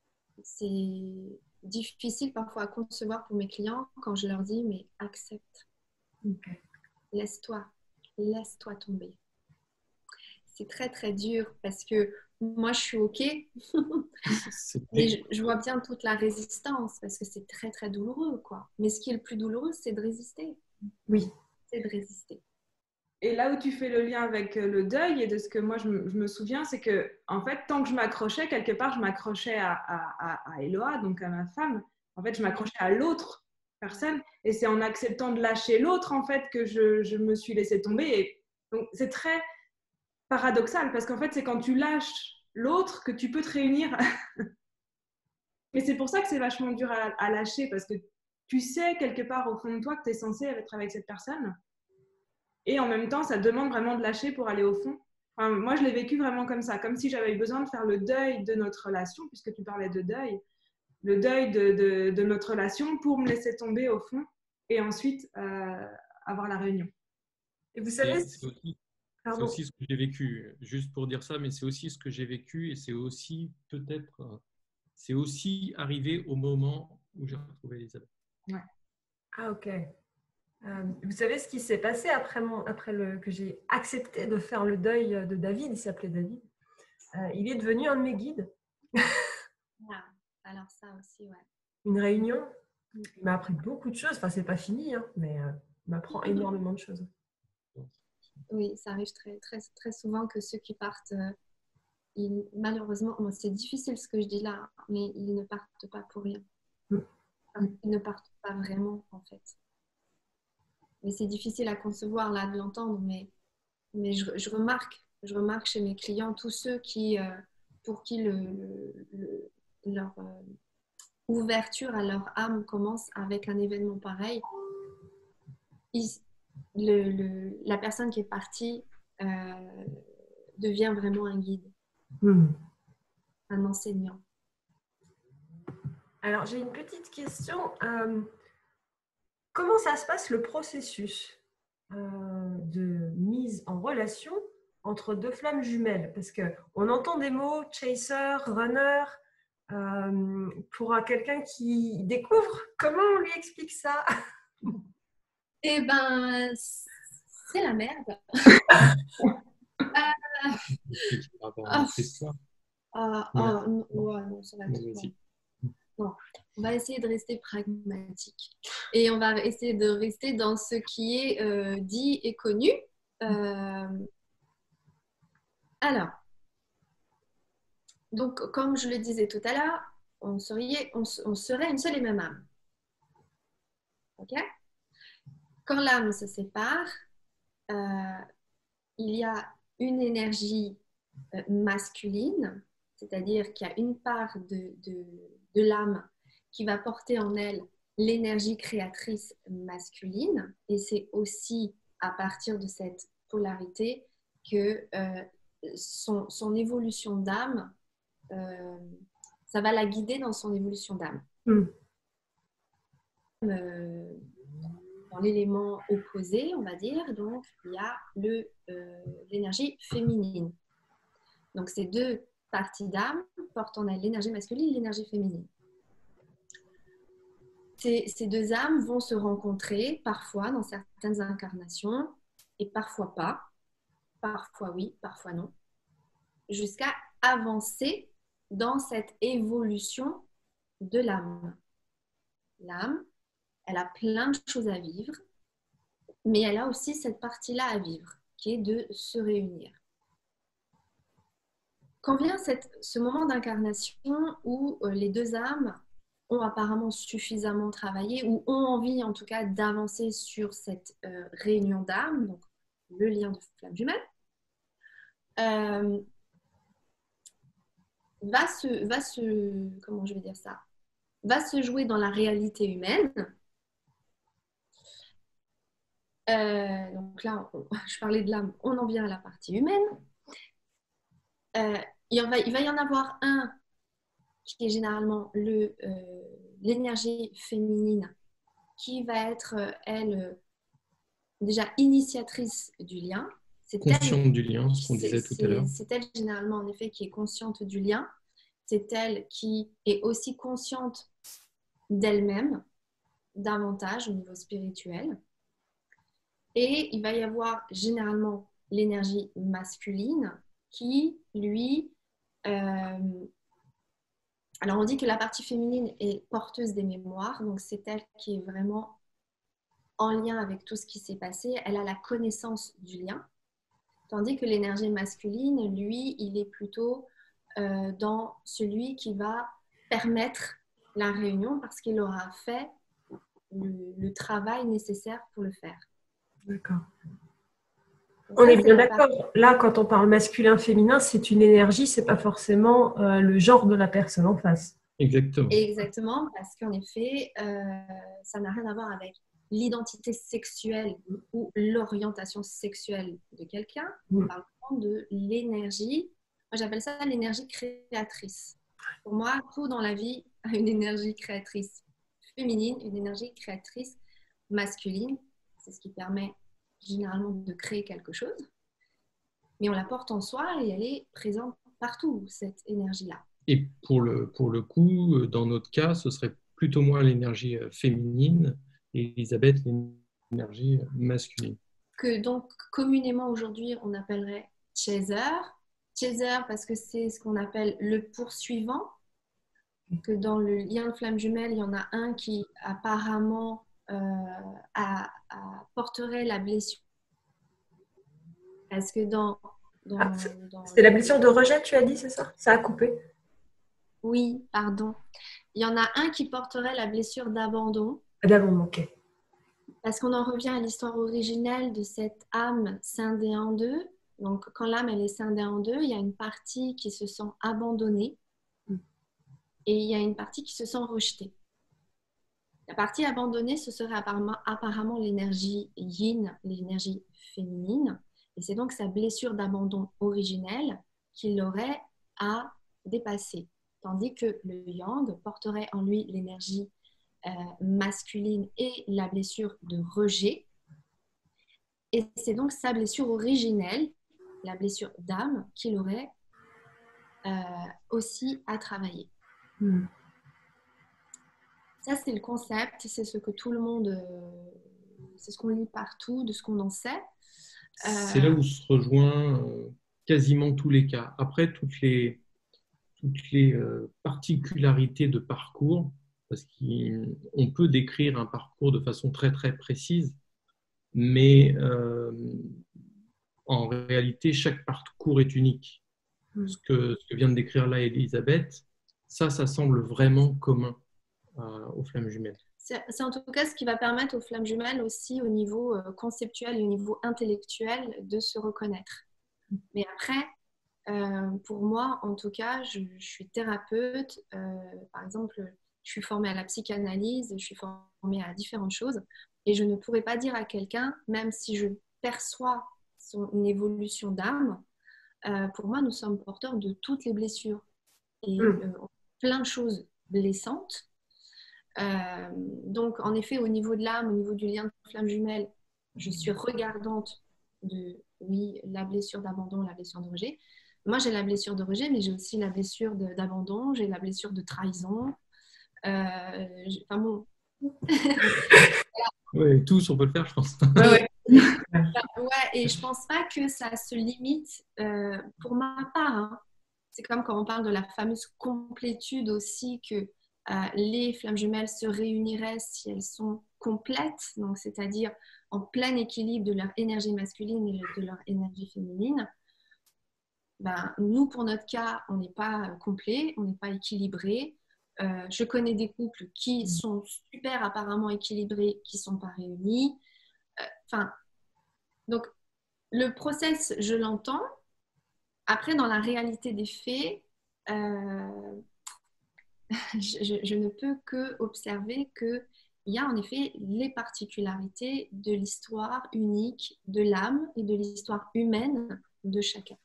difficile parfois à concevoir pour mes clients quand je leur dis, mais accepte. Laisse-toi tomber. C'est très, très dur parce que moi, je suis OK. Mais je vois bien toute la résistance parce que c'est très, très douloureux, quoi. Mais ce qui est le plus douloureux, c'est de résister. Oui. C'est de résister. Et là où tu fais le lien avec le deuil et de ce que moi je me souviens, c'est que en fait, tant que je m'accrochais, quelque part, je m'accrochais à Eloa, donc à ma femme. En fait, je m'accrochais à l'autre personne. Et c'est en acceptant de lâcher l'autre, en fait, que je me suis laissée tomber. Et donc, c'est très paradoxal parce qu'en fait, c'est quand tu lâches l'autre que tu peux te réunir. Mais c'est pour ça que c'est vachement dur à lâcher parce que tu sais quelque part au fond de toi que tu es censé être avec cette personne. Et en même temps, ça demande vraiment de lâcher pour aller au fond. Enfin, moi, je l'ai vécu vraiment comme ça, comme si j'avais eu besoin de faire le deuil de notre relation, puisque tu parlais de deuil, le deuil de notre relation pour me laisser tomber au fond et ensuite avoir la réunion. Et vous savez, c'est aussi ce que j'ai vécu, juste pour dire ça, mais c'est aussi ce que j'ai vécu et c'est aussi arrivé au moment où j'ai retrouvé Elisabeth. Ouais. Ah, ok. Vous savez ce qui s'est passé que j'ai accepté de faire le deuil de David, il s'appelait David. Il est devenu un de mes guides. Alors ça aussi, ouais. Une réunion, il m'a appris beaucoup de choses. Enfin, c'est pas fini, hein, mais il m'apprend énormément de choses. Oui, ça arrive très, très, très souvent que ceux qui partent, malheureusement, c'est difficile ce que je dis là, mais ils ne partent pas pour rien. Ils ne partent pas vraiment, en fait. Mais c'est difficile à concevoir là de l'entendre, mais je remarque chez mes clients tous ceux pour qui leur ouverture à leur âme commence avec un événement pareil. La personne qui est partie devient vraiment un guide. un enseignant. Alors, j'ai une petite question. Comment ça se passe le processus de mise en relation entre deux flammes jumelles? Parce qu'on entend des mots chaser, runner. Pour quelqu'un qui découvre, comment on lui explique ça? Eh ben, c'est la merde. Non, ça va être non. On va essayer de rester pragmatique et on va essayer de rester dans ce qui est dit et connu. Alors, donc, comme je le disais tout à l'heure, on serait une seule et même âme. Ok? Quand l'âme se sépare, il y a une énergie masculine, c'est-à-dire qu'il y a une part de l'âme qui va porter en elle l'énergie créatrice masculine, et c'est aussi à partir de cette polarité que son évolution d'âme, ça va la guider dans son évolution d'âme. Dans l'élément opposé, on va dire, donc il y a l'énergie féminine. Donc ces deux parties d'âme portent en elles l'énergie masculine et l'énergie féminine. Ces deux âmes vont se rencontrer parfois dans certaines incarnations et parfois pas, parfois oui, parfois non, jusqu'à avancer dans cette évolution de l'âme. L'âme, elle a plein de choses à vivre, mais elle a aussi cette partie-là à vivre, qui est de se réunir. Quand vient ce moment d'incarnation où les deux âmes ont apparemment suffisamment travaillé ou ont envie en tout cas d'avancer sur cette réunion d'âmes, donc le lien de flamme jumelle, comment je vais dire ça, va se jouer dans la réalité humaine. Donc là, je parlais de l'âme, on en vient à la partie humaine. Il va y en avoir un qui est généralement l'énergie féminine, qui va être, elle, déjà initiatrice du lien. Consciente du lien, ce qu'on disait tout à l'heure. C'est elle généralement, en effet, qui est consciente du lien. C'est elle qui est aussi consciente d'elle-même, davantage au niveau spirituel. Et il va y avoir généralement l'énergie masculine qui, lui... alors, on dit que la partie féminine est porteuse des mémoires, donc c'est elle qui est vraiment en lien avec tout ce qui s'est passé. Elle a la connaissance du lien. Tandis que l'énergie masculine, lui, il est plutôt dans celui qui va permettre la réunion parce qu'il aura fait le travail nécessaire pour le faire. D'accord. On est bien d'accord. Là, quand on parle masculin-féminin, c'est une énergie, c'est pas forcément le genre de la personne en face. Exactement. Exactement, parce qu'en effet, ça n'a rien à voir avec l'identité sexuelle ou l'orientation sexuelle de quelqu'un. On parle vraiment de l'énergie. Moi, j'appelle ça l'énergie créatrice. Pour moi, tout dans la vie a une énergie créatrice féminine, une énergie créatrice masculine. C'est ce qui permet généralement de créer quelque chose. Mais on la porte en soi et elle est présente partout, cette énergie-là. Et pour le coup, dans notre cas, ce serait plutôt moi l'énergie féminine et Elisabeth l'énergie masculine. Que donc communément aujourd'hui on appellerait chaser. Chaser parce que c'est ce qu'on appelle le poursuivant. Que dans le lien de flamme jumelle, il y en a un qui apparemment porterait la blessure. Parce que c'était la blessure de rejet, tu as dit, c'est ça? Ça a coupé. Oui, pardon. Il y en a un qui porterait la blessure d'abandon. D'abandon, ok. Parce qu'on en revient à l'histoire originelle de cette âme scindée en deux. Donc, quand l'âme elle est scindée en deux, il y a une partie qui se sent abandonnée et il y a une partie qui se sent rejetée. La partie abandonnée, ce serait apparemment l'énergie yin, l'énergie féminine. Et c'est donc sa blessure d'abandon originelle qu'il aurait à dépassée. Tandis que le yang porterait en lui l'énergie masculine et la blessure de rejet. Et c'est donc sa blessure originelle, la blessure d'âme, qu'il aurait aussi à travailler. Ça, c'est le concept, c'est ce que tout le monde, c'est ce qu'on lit partout, de ce qu'on en sait. C'est là où se rejoint quasiment tous les cas. Après, toutes les particularités de parcours, parce qu'on peut décrire un parcours de façon très très précise, mais en réalité, chaque parcours est unique. Ce que vient de décrire là Elisabeth, ça semble vraiment commun aux flammes jumelles. C'est en tout cas ce qui va permettre aux flammes jumelles aussi au niveau conceptuel et au niveau intellectuel de se reconnaître. Mais après, pour moi, en tout cas, je suis thérapeute. Par exemple, je suis formée à la psychanalyse, je suis formée à différentes choses. Et je ne pourrais pas dire à quelqu'un, même si je perçois son évolution d'âme, pour moi, nous sommes porteurs de toutes les blessures. Et plein de choses blessantes. Donc, en effet, au niveau de l'âme, au niveau du lien de flamme jumelle, je suis regardante de, oui, la blessure d'abandon, la blessure de rejet. Moi, j'ai la blessure de rejet, mais j'ai aussi la blessure d'abandon, j'ai la blessure de trahison. Enfin bon. Oui, tous, on peut le faire, je pense. Ouais, et je pense pas que ça se limite pour ma part. Hein. C'est comme quand on parle de la fameuse complétude aussi, que les flammes jumelles se réuniraient si elles sont complètes, donc c'est-à-dire en plein équilibre de leur énergie masculine et de leur énergie féminine. Ben, nous, pour notre cas, on n'est pas complet, on n'est pas équilibré. Je connais des couples qui sont super apparemment équilibrés, qui ne sont pas réunis. Enfin, donc le process, je l'entends. Après, dans la réalité des faits, je ne peux que observer qu'il y a en effet les particularités de l'histoire unique de l'âme et de l'histoire humaine de chacun.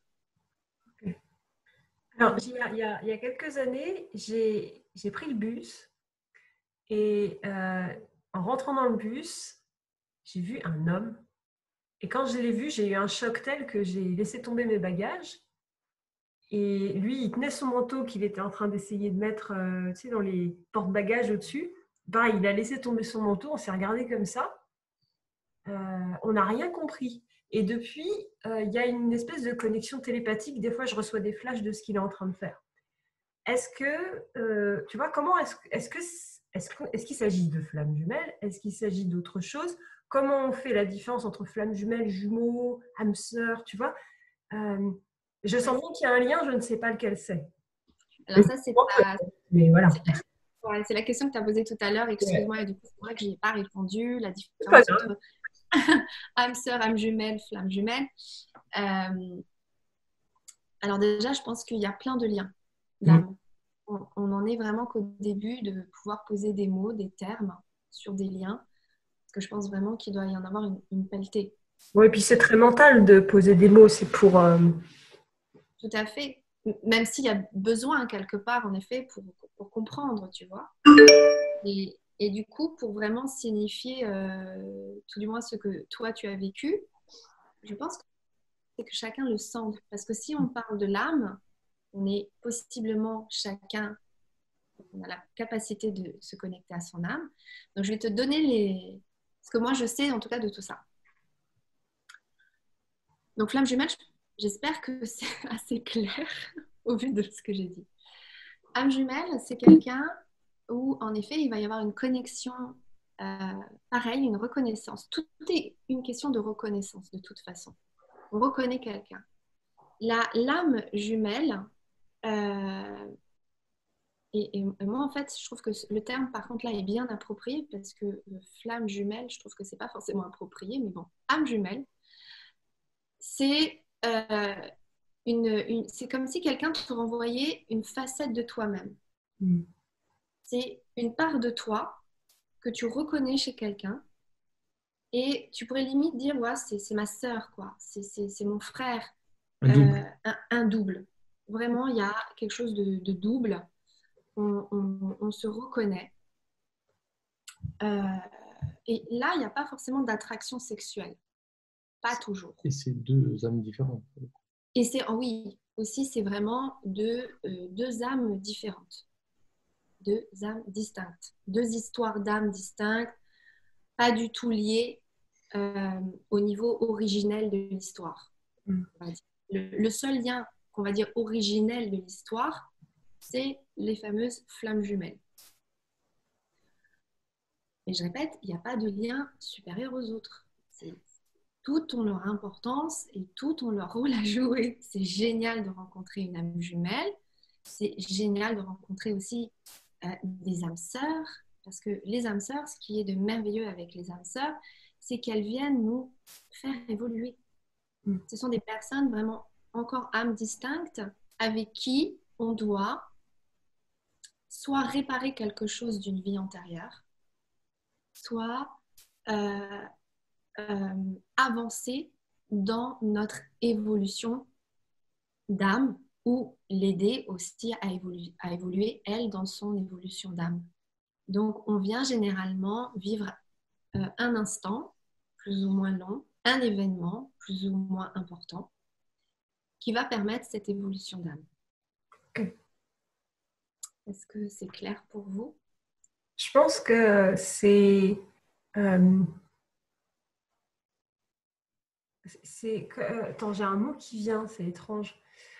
Alors, il y a quelques années, j'ai pris le bus et en rentrant dans le bus, j'ai vu un homme. Et quand je l'ai vu, j'ai eu un choc tel que j'ai laissé tomber mes bagages. Et lui, il tenait son manteau qu'il était en train d'essayer de mettre tu sais, dans les porte-bagages au-dessus. Pareil, il a laissé tomber son manteau, on s'est regardé comme ça. On n'a rien compris. Et depuis, il y a une espèce de connexion télépathique. Des fois, je reçois des flashs de ce qu'il est en train de faire. Est-ce que, tu vois, comment est-ce qu'il s'agit de flammes jumelles? Est-ce qu'il s'agit d'autre chose? Comment on fait la différence entre flammes jumelles, jumeaux, âmes sœurs, tu vois? Je sens bien qu'il y a un lien, je ne sais pas lequel c'est. Alors ça, c'est pas... Mais voilà. C'est la question que tu as posée tout à l'heure. Excuse-moi, et du coup, c'est vrai que je n'y ai pas répondu. La différence entre âme sœur, âme jumelle, flamme jumelle. Alors déjà, je pense qu'il y a plein de liens d'âme. On n'en est vraiment qu'au début de pouvoir poser des mots, des termes sur des liens. Parce que je pense vraiment qu'il doit y en avoir une pelletée. Oui, et puis c'est très mental de poser des mots. C'est pour... Tout à fait. Même s'il y a besoin quelque part, en effet, pour comprendre, tu vois. Et du coup, pour vraiment signifier tout du moins ce que toi, tu as vécu, je pense que c'est que chacun le sente. Parce que si on parle de l'âme, on est possiblement chacun, on a la capacité de se connecter à son âme. Donc, je vais te donner ce que moi, je sais en tout cas de tout ça. Donc, flamme jumelle, j'espère que c'est assez clair au vu de ce que j'ai dit. Âme jumelle, c'est quelqu'un où, en effet, il va y avoir une connexion, pareil, une reconnaissance. Tout est une question de reconnaissance, de toute façon. On reconnaît quelqu'un. L'âme jumelle, et moi, en fait, je trouve que le terme, par contre, là, est bien approprié parce que flamme jumelle, je trouve que c'est pas forcément approprié, mais bon, âme jumelle, c'est c'est comme si quelqu'un te renvoyait une facette de toi-même. C'est une part de toi que tu reconnais chez quelqu'un et tu pourrais limite dire ouais, c'est ma sœur, quoi. C'est mon frère. Un double. vraiment, il y a quelque chose de double. On se reconnaît. Et là, il n'y a pas forcément d'attraction sexuelle. Pas toujours. Et c'est deux âmes différentes. Et oui, aussi, c'est vraiment deux âmes différentes. Deux âmes distinctes. Deux histoires d'âmes distinctes, pas du tout liées au niveau originel de l'histoire. Le seul lien qu'on va dire originel de l'histoire, c'est les fameuses flammes jumelles. Mais je répète, il n'y a pas de lien supérieur aux autres. Toutes ont leur importance et toutes ont leur rôle à jouer. C'est génial de rencontrer une âme jumelle. C'est génial de rencontrer aussi des âmes sœurs. Parce que les âmes sœurs, ce qui est de merveilleux avec les âmes sœurs, c'est qu'elles viennent nous faire évoluer. Ce sont des personnes vraiment encore âmes distinctes avec qui on doit soit réparer quelque chose d'une vie antérieure, soit avancer dans notre évolution d'âme ou l'aider aussi à évoluer, elle, dans son évolution d'âme. Donc, on vient généralement vivre un instant, plus ou moins long, un événement, plus ou moins important, qui va permettre cette évolution d'âme. Okay. Est-ce que c'est clair pour vous? Je pense que c'est... attends, j'ai un mot qui vient, c'est étrange.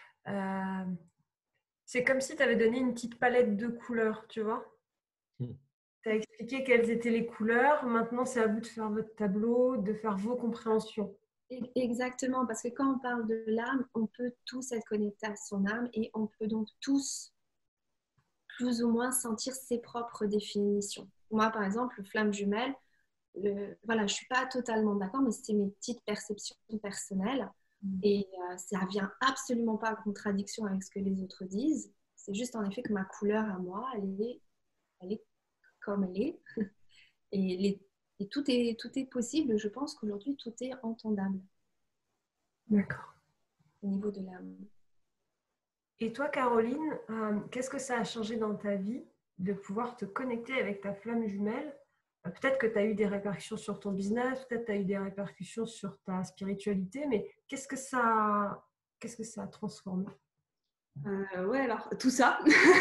C'est comme si tu avais donné une petite palette de couleurs, tu vois. Tu as expliqué quelles étaient les couleurs. Maintenant, c'est à vous de faire votre tableau, de faire vos compréhensions. Exactement, parce que quand on parle de l'âme, on peut tous être connectés à son âme et on peut donc tous plus ou moins sentir ses propres définitions. Moi, par exemple, flamme jumelle, voilà, je ne suis pas totalement d'accord, mais c'est mes petites perceptions personnelles. Et ça ne vient absolument pas en contradiction avec ce que les autres disent. C'est juste en effet que ma couleur à moi, elle est comme elle est. Et tout est possible. Je pense qu'aujourd'hui, tout est entendable. D'accord. Au niveau de l'âme. Et toi, Caroline, qu'est-ce que ça a changé dans ta vie de pouvoir te connecter avec ta flamme jumelle? Peut-être que tu as eu des répercussions sur ton business, peut-être que tu as eu des répercussions sur ta spiritualité, mais qu'est-ce que ça a transformé? Ouais, alors, tout ça.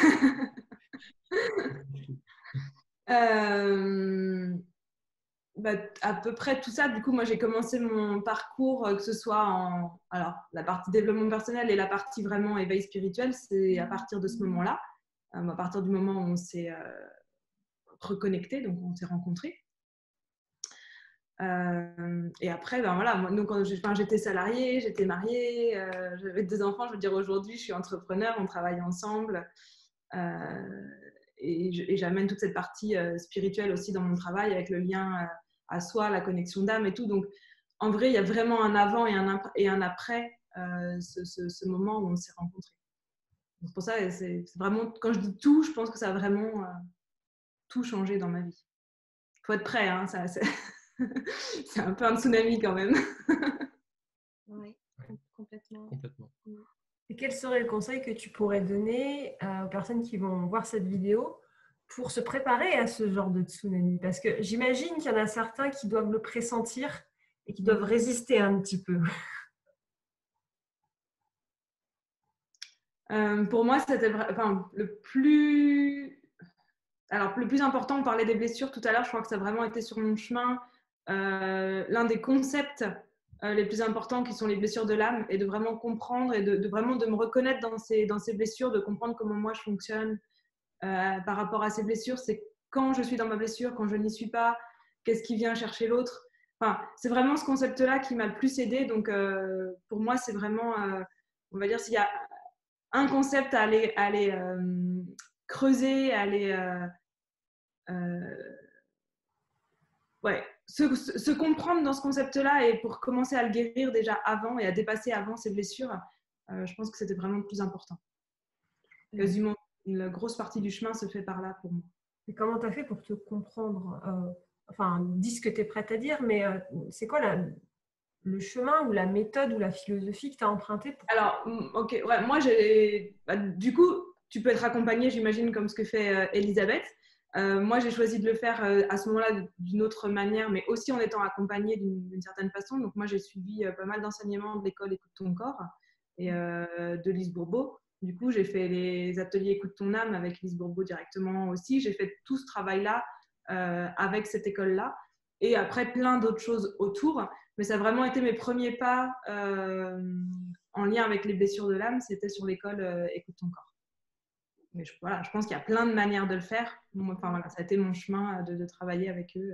À peu près tout ça. Du coup, moi, j'ai commencé mon parcours, que ce soit alors, la partie développement personnel et la partie vraiment éveil spirituel, c'est à partir de ce moment-là, à partir du moment où on s'est reconnecté, donc on s'est rencontrés. Et après, voilà, moi, nous, quand j'étais salariée, j'étais mariée, j'avais 2 enfants. Je veux dire, aujourd'hui, je suis entrepreneur, on travaille ensemble. Et j'amène toute cette partie spirituelle aussi dans mon travail avec le lien à soi, la connexion d'âme et tout. Donc, en vrai, il y a vraiment un avant et un après ce moment où on s'est rencontrés. C'est pour ça, c'est vraiment, quand je dis tout, je pense que ça a vraiment tout changé dans ma vie. Il faut être prêt, hein, c'est un peu un tsunami quand même. Oui, complètement. Et quel serait le conseil que tu pourrais donner aux personnes qui vont voir cette vidéo pour se préparer à ce genre de tsunami? Parce que j'imagine qu'il y en a certains qui doivent le pressentir et qui doivent résister un petit peu. Pour moi, c'était le plus important. On parlait des blessures tout à l'heure. Je crois que ça a vraiment été sur mon chemin l'un des concepts les plus importants qui sont les blessures de l'âme, et de vraiment comprendre et de vraiment de me reconnaître dans ces blessures, de comprendre comment moi je fonctionne par rapport à ces blessures. C'est quand je suis dans ma blessure, quand je n'y suis pas, qu'est-ce qui vient chercher l'autre. Enfin, c'est vraiment ce concept-là qui m'a le plus aidée. Donc, pour moi, c'est vraiment, on va dire, s'il y a un concept à aller creuser, à aller se comprendre dans ce concept-là, et pour commencer à le guérir déjà avant et à dépasser avant ces blessures, je pense que c'était vraiment le plus important. Quasiment une grosse partie du chemin se fait par là pour moi. Et comment tu as fait pour te comprendre? Enfin, dis ce que tu es prête à dire, mais c'est quoi le chemin ou la méthode ou la philosophie que tu as emprunté pour... Alors, ok, ouais, moi, du coup, tu peux être accompagnée, j'imagine, comme ce que fait Elisabeth. Moi, j'ai choisi de le faire à ce moment-là d'une autre manière, mais aussi en étant accompagnée d'une certaine façon. Donc, moi, j'ai suivi pas mal d'enseignements de l'école Écoute ton corps et de Lise Bourbeau. Du coup, j'ai fait les ateliers Écoute ton âme avec Lise Bourbeau directement aussi. J'ai fait tout ce travail-là avec cette école-là. Et après, plein d'autres choses autour. Mais ça a vraiment été mes premiers pas en lien avec les blessures de l'âme. C'était sur l'école Écoute ton corps. Mais voilà, je pense qu'il y a plein de manières de le faire. Enfin, voilà, ça a été mon chemin de travailler avec eux.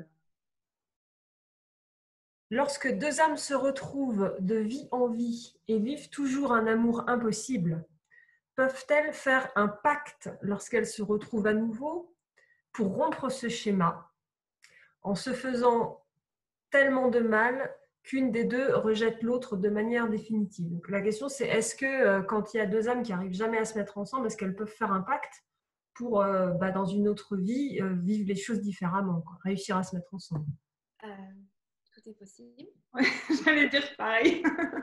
Lorsque deux âmes se retrouvent de vie en vie et vivent toujours un amour impossible, peuvent-elles faire un pacte lorsqu'elles se retrouvent à nouveau pour rompre ce schéma en se faisant tellement de mal qu'une des deux rejette l'autre de manière définitive? Donc, la question, c'est est-ce que quand il y a deux âmes qui n'arrivent jamais à se mettre ensemble, est-ce qu'elles peuvent faire un pacte pour, dans une autre vie, vivre les choses différemment, quoi, réussir à se mettre ensemble? Tout est possible. Ouais, j'allais dire pareil.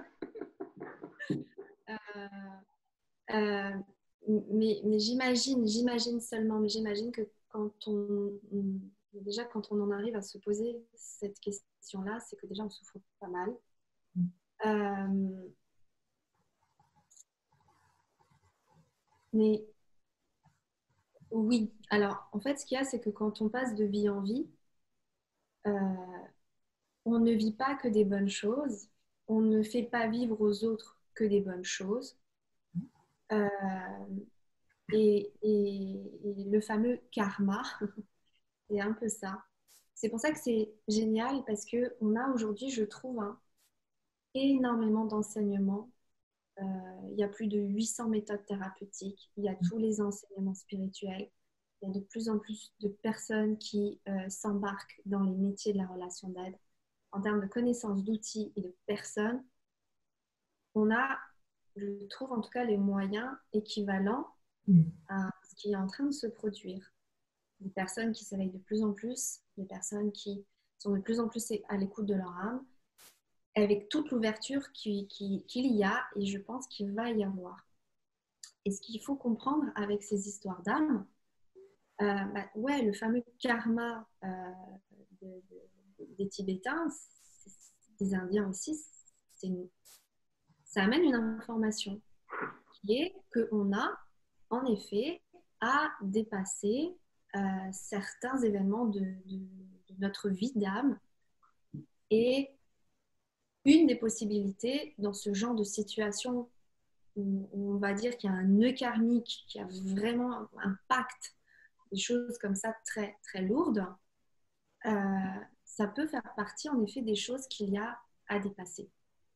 Mais j'imagine seulement, mais j'imagine que déjà quand on en arrive à se poser cette question-là, c'est que déjà on souffre pas mal. Mais oui, alors en fait ce qu'il y a, c'est que quand on passe de vie en vie, on ne vit pas que des bonnes choses, on ne fait pas vivre aux autres que des bonnes choses. Et le fameux karma, c'est un peu ça. C'est pour ça que c'est génial parce qu'on a aujourd'hui, je trouve, énormément d'enseignements. Il y a plus de 800 méthodes thérapeutiques, il y a tous les enseignements spirituels, il y a de plus en plus de personnes qui s'embarquent dans les métiers de la relation d'aide. En termes de connaissances, d'outils et de personnes, on a, je trouve en tout cas, les moyens équivalents à ce qui est en train de se produire. Des personnes qui s'éveillent de plus en plus, des personnes qui sont de plus en plus à l'écoute de leur âme, avec toute l'ouverture qu'il y a et je pense qu'il va y avoir. Et ce qu'il faut comprendre avec ces histoires d'âme, ouais, le fameux karma des Tibétains, des Indiens aussi, ça amène une information qui est qu'on a en effet à dépasser certains événements de notre vie d'âme. Et une des possibilités dans ce genre de situation où on va dire qu'il y a un nœud karmique, qu'il y a vraiment un pacte, des choses comme ça très, très lourdes, ça peut faire partie en effet des choses qu'il y a à dépasser.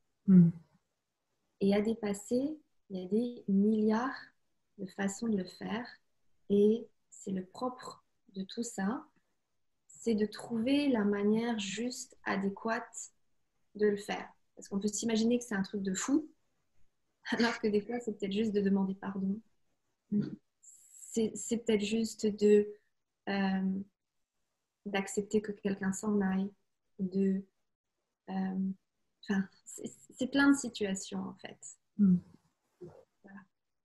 Et à dépasser, il y a des milliards de façons de le faire. Et c'est le propre de tout ça, c'est de trouver la manière juste, adéquate de le faire. Parce qu'on peut s'imaginer que c'est un truc de fou, alors que des fois, c'est peut-être juste de demander pardon. C'est peut-être juste d'accepter que quelqu'un s'en aille. C'est plein de situations, en fait. Voilà.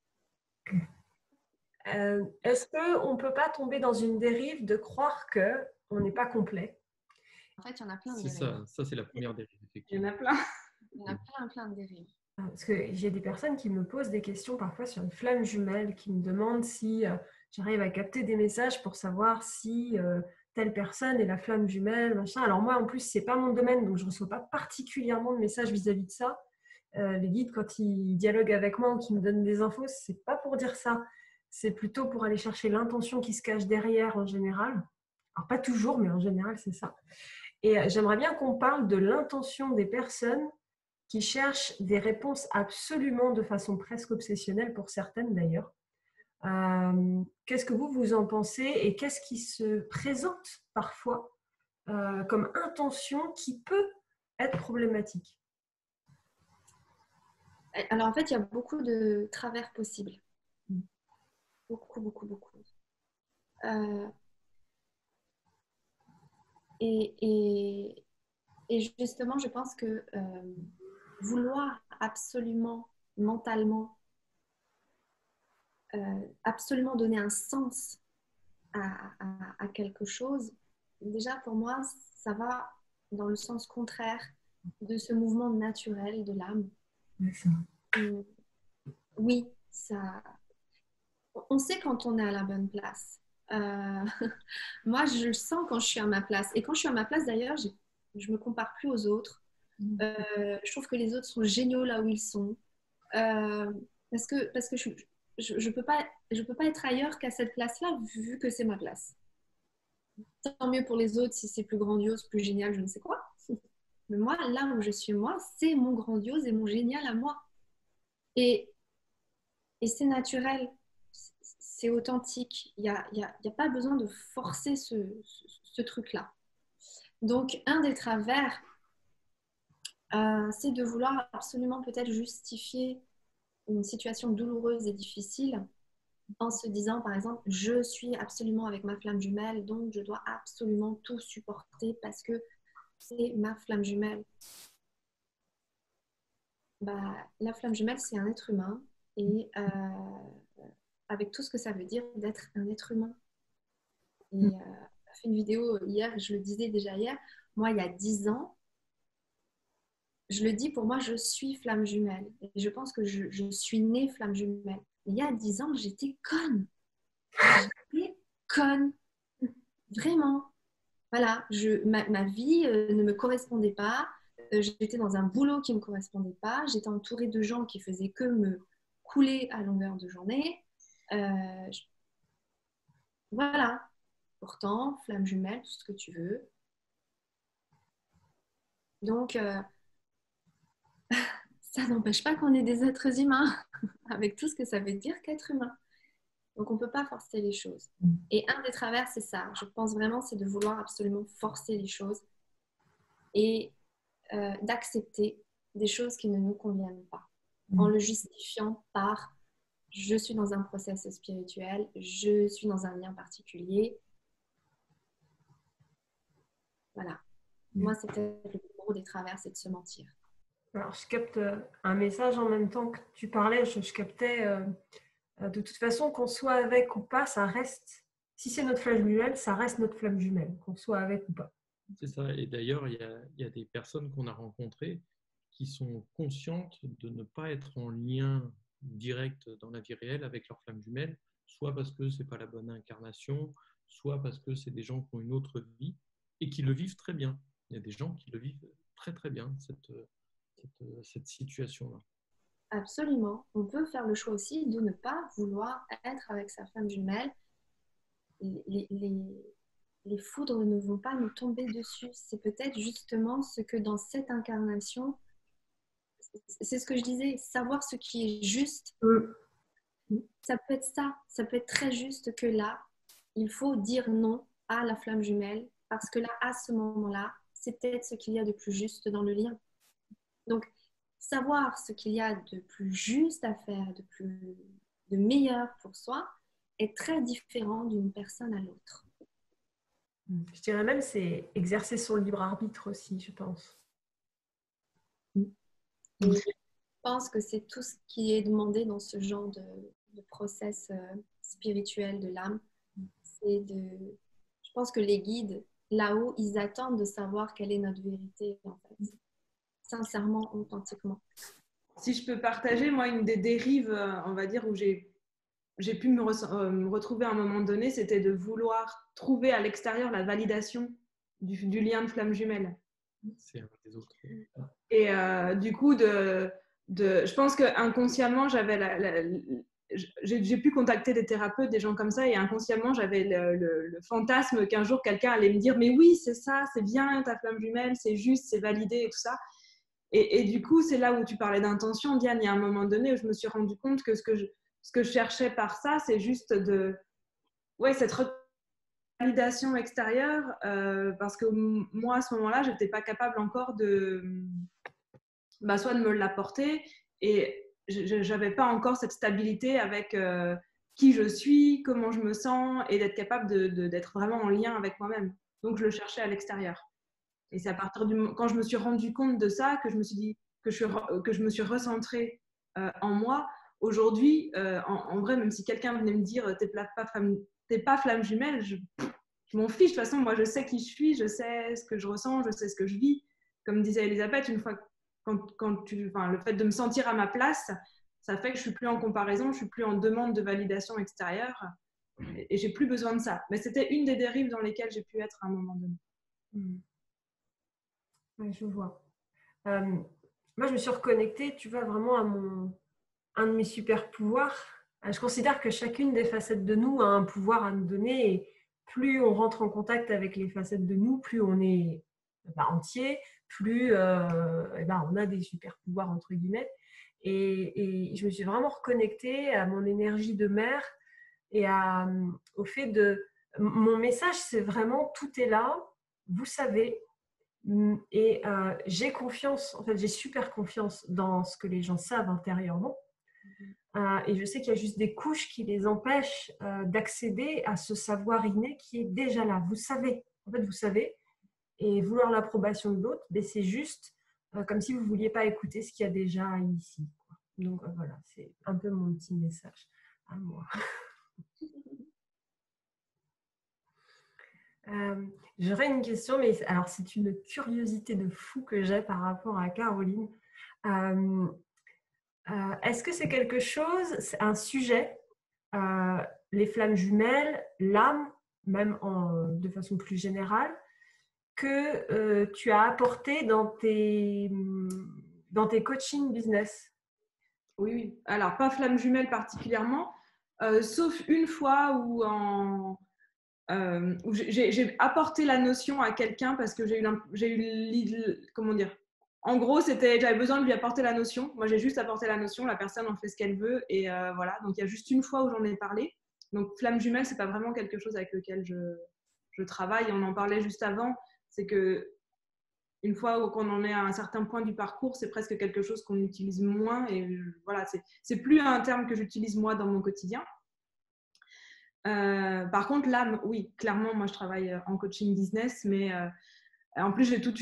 Est-ce qu'on ne peut pas tomber dans une dérive de croire qu'on n'est pas complet? En fait, il y en a plein de dérives. Ça c'est la première dérive, effectivement. Il y en a plein. Il y en a plein de dérives. Parce que j'ai des personnes qui me posent des questions parfois sur une flamme jumelle, qui me demandent si j'arrive à capter des messages pour savoir si telle personne est la flamme jumelle, machin. Alors moi, en plus, c'est pas mon domaine, donc je ne reçois pas particulièrement de messages vis-à-vis de ça. Les guides, quand ils dialoguent avec moi ou qu'ils me donnent des infos, c'est pas pour dire ça. C'est plutôt pour aller chercher l'intention qui se cache derrière en général. Alors pas toujours, mais en général, c'est ça. Et j'aimerais bien qu'on parle de l'intention des personnes qui cherchent des réponses absolument de façon presque obsessionnelle pour certaines d'ailleurs. Qu'est-ce que vous en pensez et qu'est-ce qui se présente parfois comme intention qui peut être problématique? Alors en fait, il y a beaucoup de travers possibles. Beaucoup. Et Et justement, je pense que vouloir absolument, mentalement, absolument donner un sens à quelque chose, déjà pour moi, ça va dans le sens contraire de ce mouvement naturel de l'âme. Oui, ça, on sait quand on est à la bonne place. Moi, je le sens quand je suis à ma place. Et quand je suis à ma place, d'ailleurs, je ne me compare plus aux autres. Je trouve que les autres sont géniaux là où ils sont. Parce que je peux pas être ailleurs qu'à cette place-là, vu que c'est ma place. Tant mieux pour les autres si c'est plus grandiose, plus génial, je ne sais quoi. Mais moi, là où je suis moi, c'est mon grandiose et mon génial à moi. Et c'est naturel, c'est authentique. Il n'y a pas besoin de forcer ce truc-là. Donc, un des travers, c'est de vouloir absolument peut-être justifier une situation douloureuse et difficile en se disant, par exemple, je suis absolument avec ma flamme jumelle, donc je dois absolument tout supporter parce que c'est ma flamme jumelle. Bah, la flamme jumelle, c'est un être humain et avec tout ce que ça veut dire d'être un être humain. Et j'ai fait une vidéo hier, je le disais déjà hier, moi il y a 10 ans, je le dis pour moi, je suis flamme jumelle. Et je pense que je suis née flamme jumelle. Il y a 10 ans, j'étais conne. J'étais conne. Vraiment. Voilà, ma vie ne me correspondait pas. J'étais dans un boulot qui ne me correspondait pas. J'étais entourée de gens qui faisaient que me couler à longueur de journée. Voilà. Pourtant, flamme jumelle, tout ce que tu veux. Donc, ça n'empêche pas qu'on est des êtres humains, avec tout ce que ça veut dire qu'être humain. Donc, on ne peut pas forcer les choses. Et un des travers, c'est ça. Je pense vraiment, c'est de vouloir absolument forcer les choses et d'accepter des choses qui ne nous conviennent pas, en le justifiant par « je suis dans un process spirituel, je suis dans un lien particulier ». Voilà. Moi, c'est peut-être le plus gros des travers, c'est de se mentir. Alors, je capte un message en même temps que tu parlais. Je captais, de toute façon, qu'on soit avec ou pas, ça reste, si c'est notre flamme jumelle, ça reste notre flamme jumelle, qu'on soit avec ou pas. C'est ça. Et d'ailleurs, il y a des personnes qu'on a rencontrées qui sont conscientes de ne pas être en lien direct dans la vie réelle avec leur flamme jumelle, soit parce que ce n'est pas la bonne incarnation, soit parce que c'est des gens qui ont une autre vie et qui le vivent très bien. Il y a des gens qui le vivent très très bien, cette situation-là. Absolument. On peut faire le choix aussi de ne pas vouloir être avec sa flamme jumelle. Les foudres ne vont pas nous tomber dessus. C'est peut-être justement ce que dans cette incarnation, c'est ce que je disais, savoir ce qui est juste. Ça peut être ça. Ça peut être très juste que là, il faut dire non à la flamme jumelle parce que là, à ce moment-là, c'est peut-être ce qu'il y a de plus juste dans le lien. Donc, savoir ce qu'il y a de plus juste à faire, de meilleur pour soi, est très différent d'une personne à l'autre. Je dirais même c'est exercer son libre arbitre aussi, je pense. Et je pense que c'est tout ce qui est demandé dans ce genre de process spirituel de l'âme. Je pense que les guides, là-haut, ils attendent de savoir quelle est notre vérité, en fait. Sincèrement, authentiquement. Si je peux partager, moi, une des dérives, on va dire, où j'ai pu me retrouver à un moment donné, c'était de vouloir trouver à l'extérieur la validation du lien de flamme jumelle. C'est un des autres. Et du coup, je pense qu'inconsciemment, j'ai pu contacter des thérapeutes, des gens comme ça, et inconsciemment, j'avais le fantasme qu'un jour, quelqu'un allait me dire « Mais oui, c'est ça, c'est bien ta flamme jumelle, c'est juste, c'est validé et tout ça ». Et du coup, c'est là où tu parlais d'intention, Diane. Il y a un moment donné où je me suis rendu compte que ce que je cherchais par ça, c'est juste cette validation extérieure, parce que moi, à ce moment-là, je n'étais pas capable encore soit de me l'apporter, et je n'avais pas encore cette stabilité avec qui je suis, comment je me sens, et d'être capable d'être vraiment en lien avec moi-même. Donc, je le cherchais à l'extérieur. Et c'est à partir quand je me suis rendu compte de ça que je me suis dit que je me suis recentrée en moi. Aujourd'hui, en vrai, même si quelqu'un venait me dire t'es pas flamme jumelle, je m'en fiche. De toute façon, moi, je sais qui je suis, je sais ce que je ressens, je sais ce que je vis. Comme disait Elisabeth, une fois le fait de me sentir à ma place, ça fait que je suis plus en comparaison, je suis plus en demande de validation extérieure et j'ai plus besoin de ça. Mais c'était une des dérives dans lesquelles j'ai pu être à un moment donné. Ouais, je vois. Moi, je me suis reconnectée, tu vois, vraiment à un de mes super pouvoirs. Je considère que chacune des facettes de nous a un pouvoir à nous donner. Et plus on rentre en contact avec les facettes de nous, plus on est entier, plus on a des super pouvoirs, entre guillemets. Et je me suis vraiment reconnectée à mon énergie de mère et au fait de... Mon message, c'est vraiment, tout est là, vous savez. Et j'ai confiance, en fait, j'ai super confiance dans ce que les gens savent intérieurement. Et je sais qu'il y a juste des couches qui les empêchent d'accéder à ce savoir inné qui est déjà là. Vous savez, en fait, vous savez. Et vouloir l'approbation de l'autre, ben, c'est juste comme si vous ne vouliez pas écouter ce qu'il y a déjà ici. Donc voilà, c'est un peu mon petit message à moi. J'aurais une question, mais alors c'est une curiosité de fou que j'ai par rapport à Caroline. Est-ce que c'est quelque chose, c'est un sujet, les flammes jumelles, l'âme, même de façon plus générale, que tu as apporté dans tes coaching business? Oui. Alors, pas flamme jumelle particulièrement, sauf une fois où j'ai apporté la notion à quelqu'un parce que comment dire, en gros, j'avais besoin de lui apporter la notion. Moi, j'ai juste apporté la notion, la personne en fait ce qu'elle veut et voilà. Donc, il y a juste une fois où j'en ai parlé. Donc, flamme jumelle, c'est pas vraiment quelque chose avec lequel je travaille. On en parlait juste avant. C'est que une fois qu'on en est à un certain point du parcours, c'est presque quelque chose qu'on utilise moins et voilà, c'est plus un terme que j'utilise moi dans mon quotidien. Par contre, l'âme, oui, clairement, moi je travaille en coaching business, mais en plus j'ai toute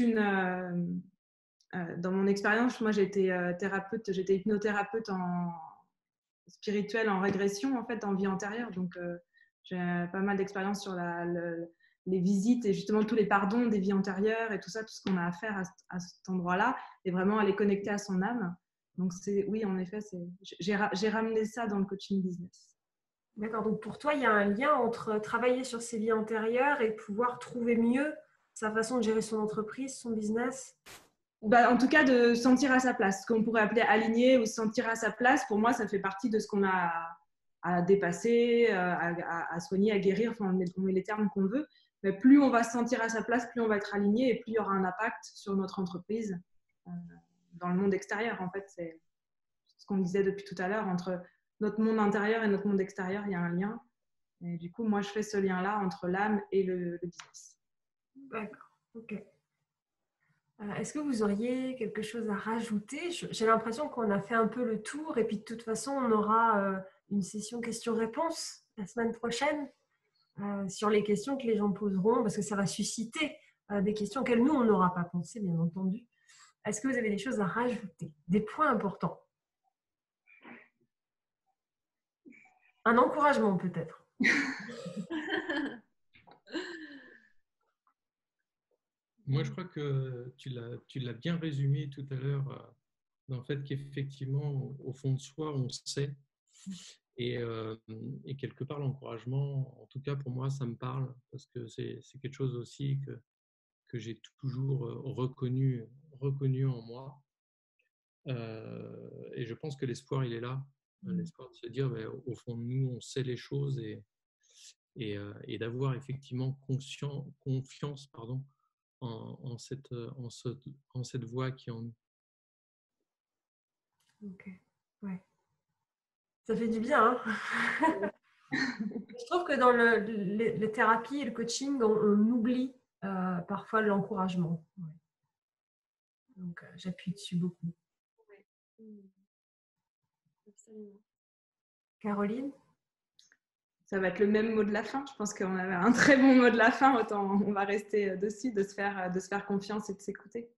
dans mon expérience, moi j'ai été thérapeute, j'étais hypnothérapeute spirituelle en régression en fait en vie antérieure, donc j'ai pas mal d'expérience sur les visites et justement tous les pardons des vies antérieures et tout ça, tout ce qu'on a à faire à cet endroit-là et vraiment aller connecter à son âme. Donc oui, en effet, j'ai ramené ça dans le coaching business. D'accord, donc pour toi, il y a un lien entre travailler sur ses vies antérieures et pouvoir trouver mieux sa façon de gérer son entreprise, son business? En tout cas, de se sentir à sa place. Ce qu'on pourrait appeler aligné ou se sentir à sa place, pour moi, ça fait partie de ce qu'on a à dépasser, à soigner, à guérir, enfin, on met les termes qu'on veut. Mais plus on va se sentir à sa place, plus on va être aligné et plus il y aura un impact sur notre entreprise dans le monde extérieur. En fait, c'est ce qu'on disait depuis tout à l'heure, entre notre monde intérieur et notre monde extérieur, il y a un lien. Et du coup, moi, je fais ce lien-là entre l'âme et le business. D'accord, ok. Est-ce que vous auriez quelque chose à rajouter? J'ai l'impression qu'on a fait un peu le tour et puis de toute façon, on aura une session questions-réponses la semaine prochaine sur les questions que les gens poseront parce que ça va susciter des questions auxquelles nous, on n'aura pas pensé, bien entendu. Est-ce que vous avez des choses à rajouter? Des points importants? Un encouragement peut-être? Moi, je crois que tu l'as bien résumé tout à l'heure, dans le fait qu'effectivement, au fond de soi, on sait. Et quelque part, l'encouragement, en tout cas pour moi, ça me parle parce que c'est quelque chose aussi que j'ai toujours reconnu en moi. Et je pense que l'espoir, il est là. L'espoir de se dire, au fond de nous, on sait les choses et d'avoir effectivement confiance en cette voix qui est en nous. Ok, ouais. Ça fait du bien, hein. Je trouve que dans les thérapies et le coaching, on oublie parfois l'encouragement. Ouais. Donc, j'appuie dessus beaucoup. Oui. Absolument. Caroline? ça va être le même mot de la fin. Je pense qu'on avait un très bon mot de la fin. Autant on va rester dessus, de se faire confiance et de s'écouter.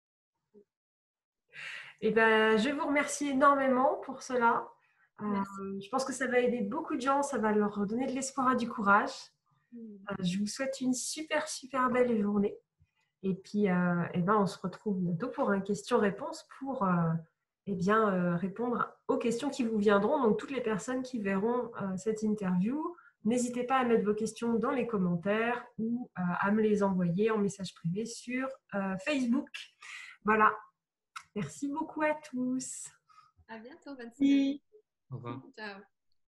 Eh ben, je vous remercie énormément pour cela. Je pense que ça va aider beaucoup de gens, ça va leur donner de l'espoir et du courage. Je vous souhaite une super, super belle journée. Et puis, eh ben, on se retrouve bientôt pour une question-réponse pour répondre aux questions qui vous viendront. Donc, toutes les personnes qui verront cette interview, n'hésitez pas à mettre vos questions dans les commentaires ou à me les envoyer en message privé sur Facebook. Voilà. Merci beaucoup à tous. À bientôt, bonne semaine. Au revoir. Ciao.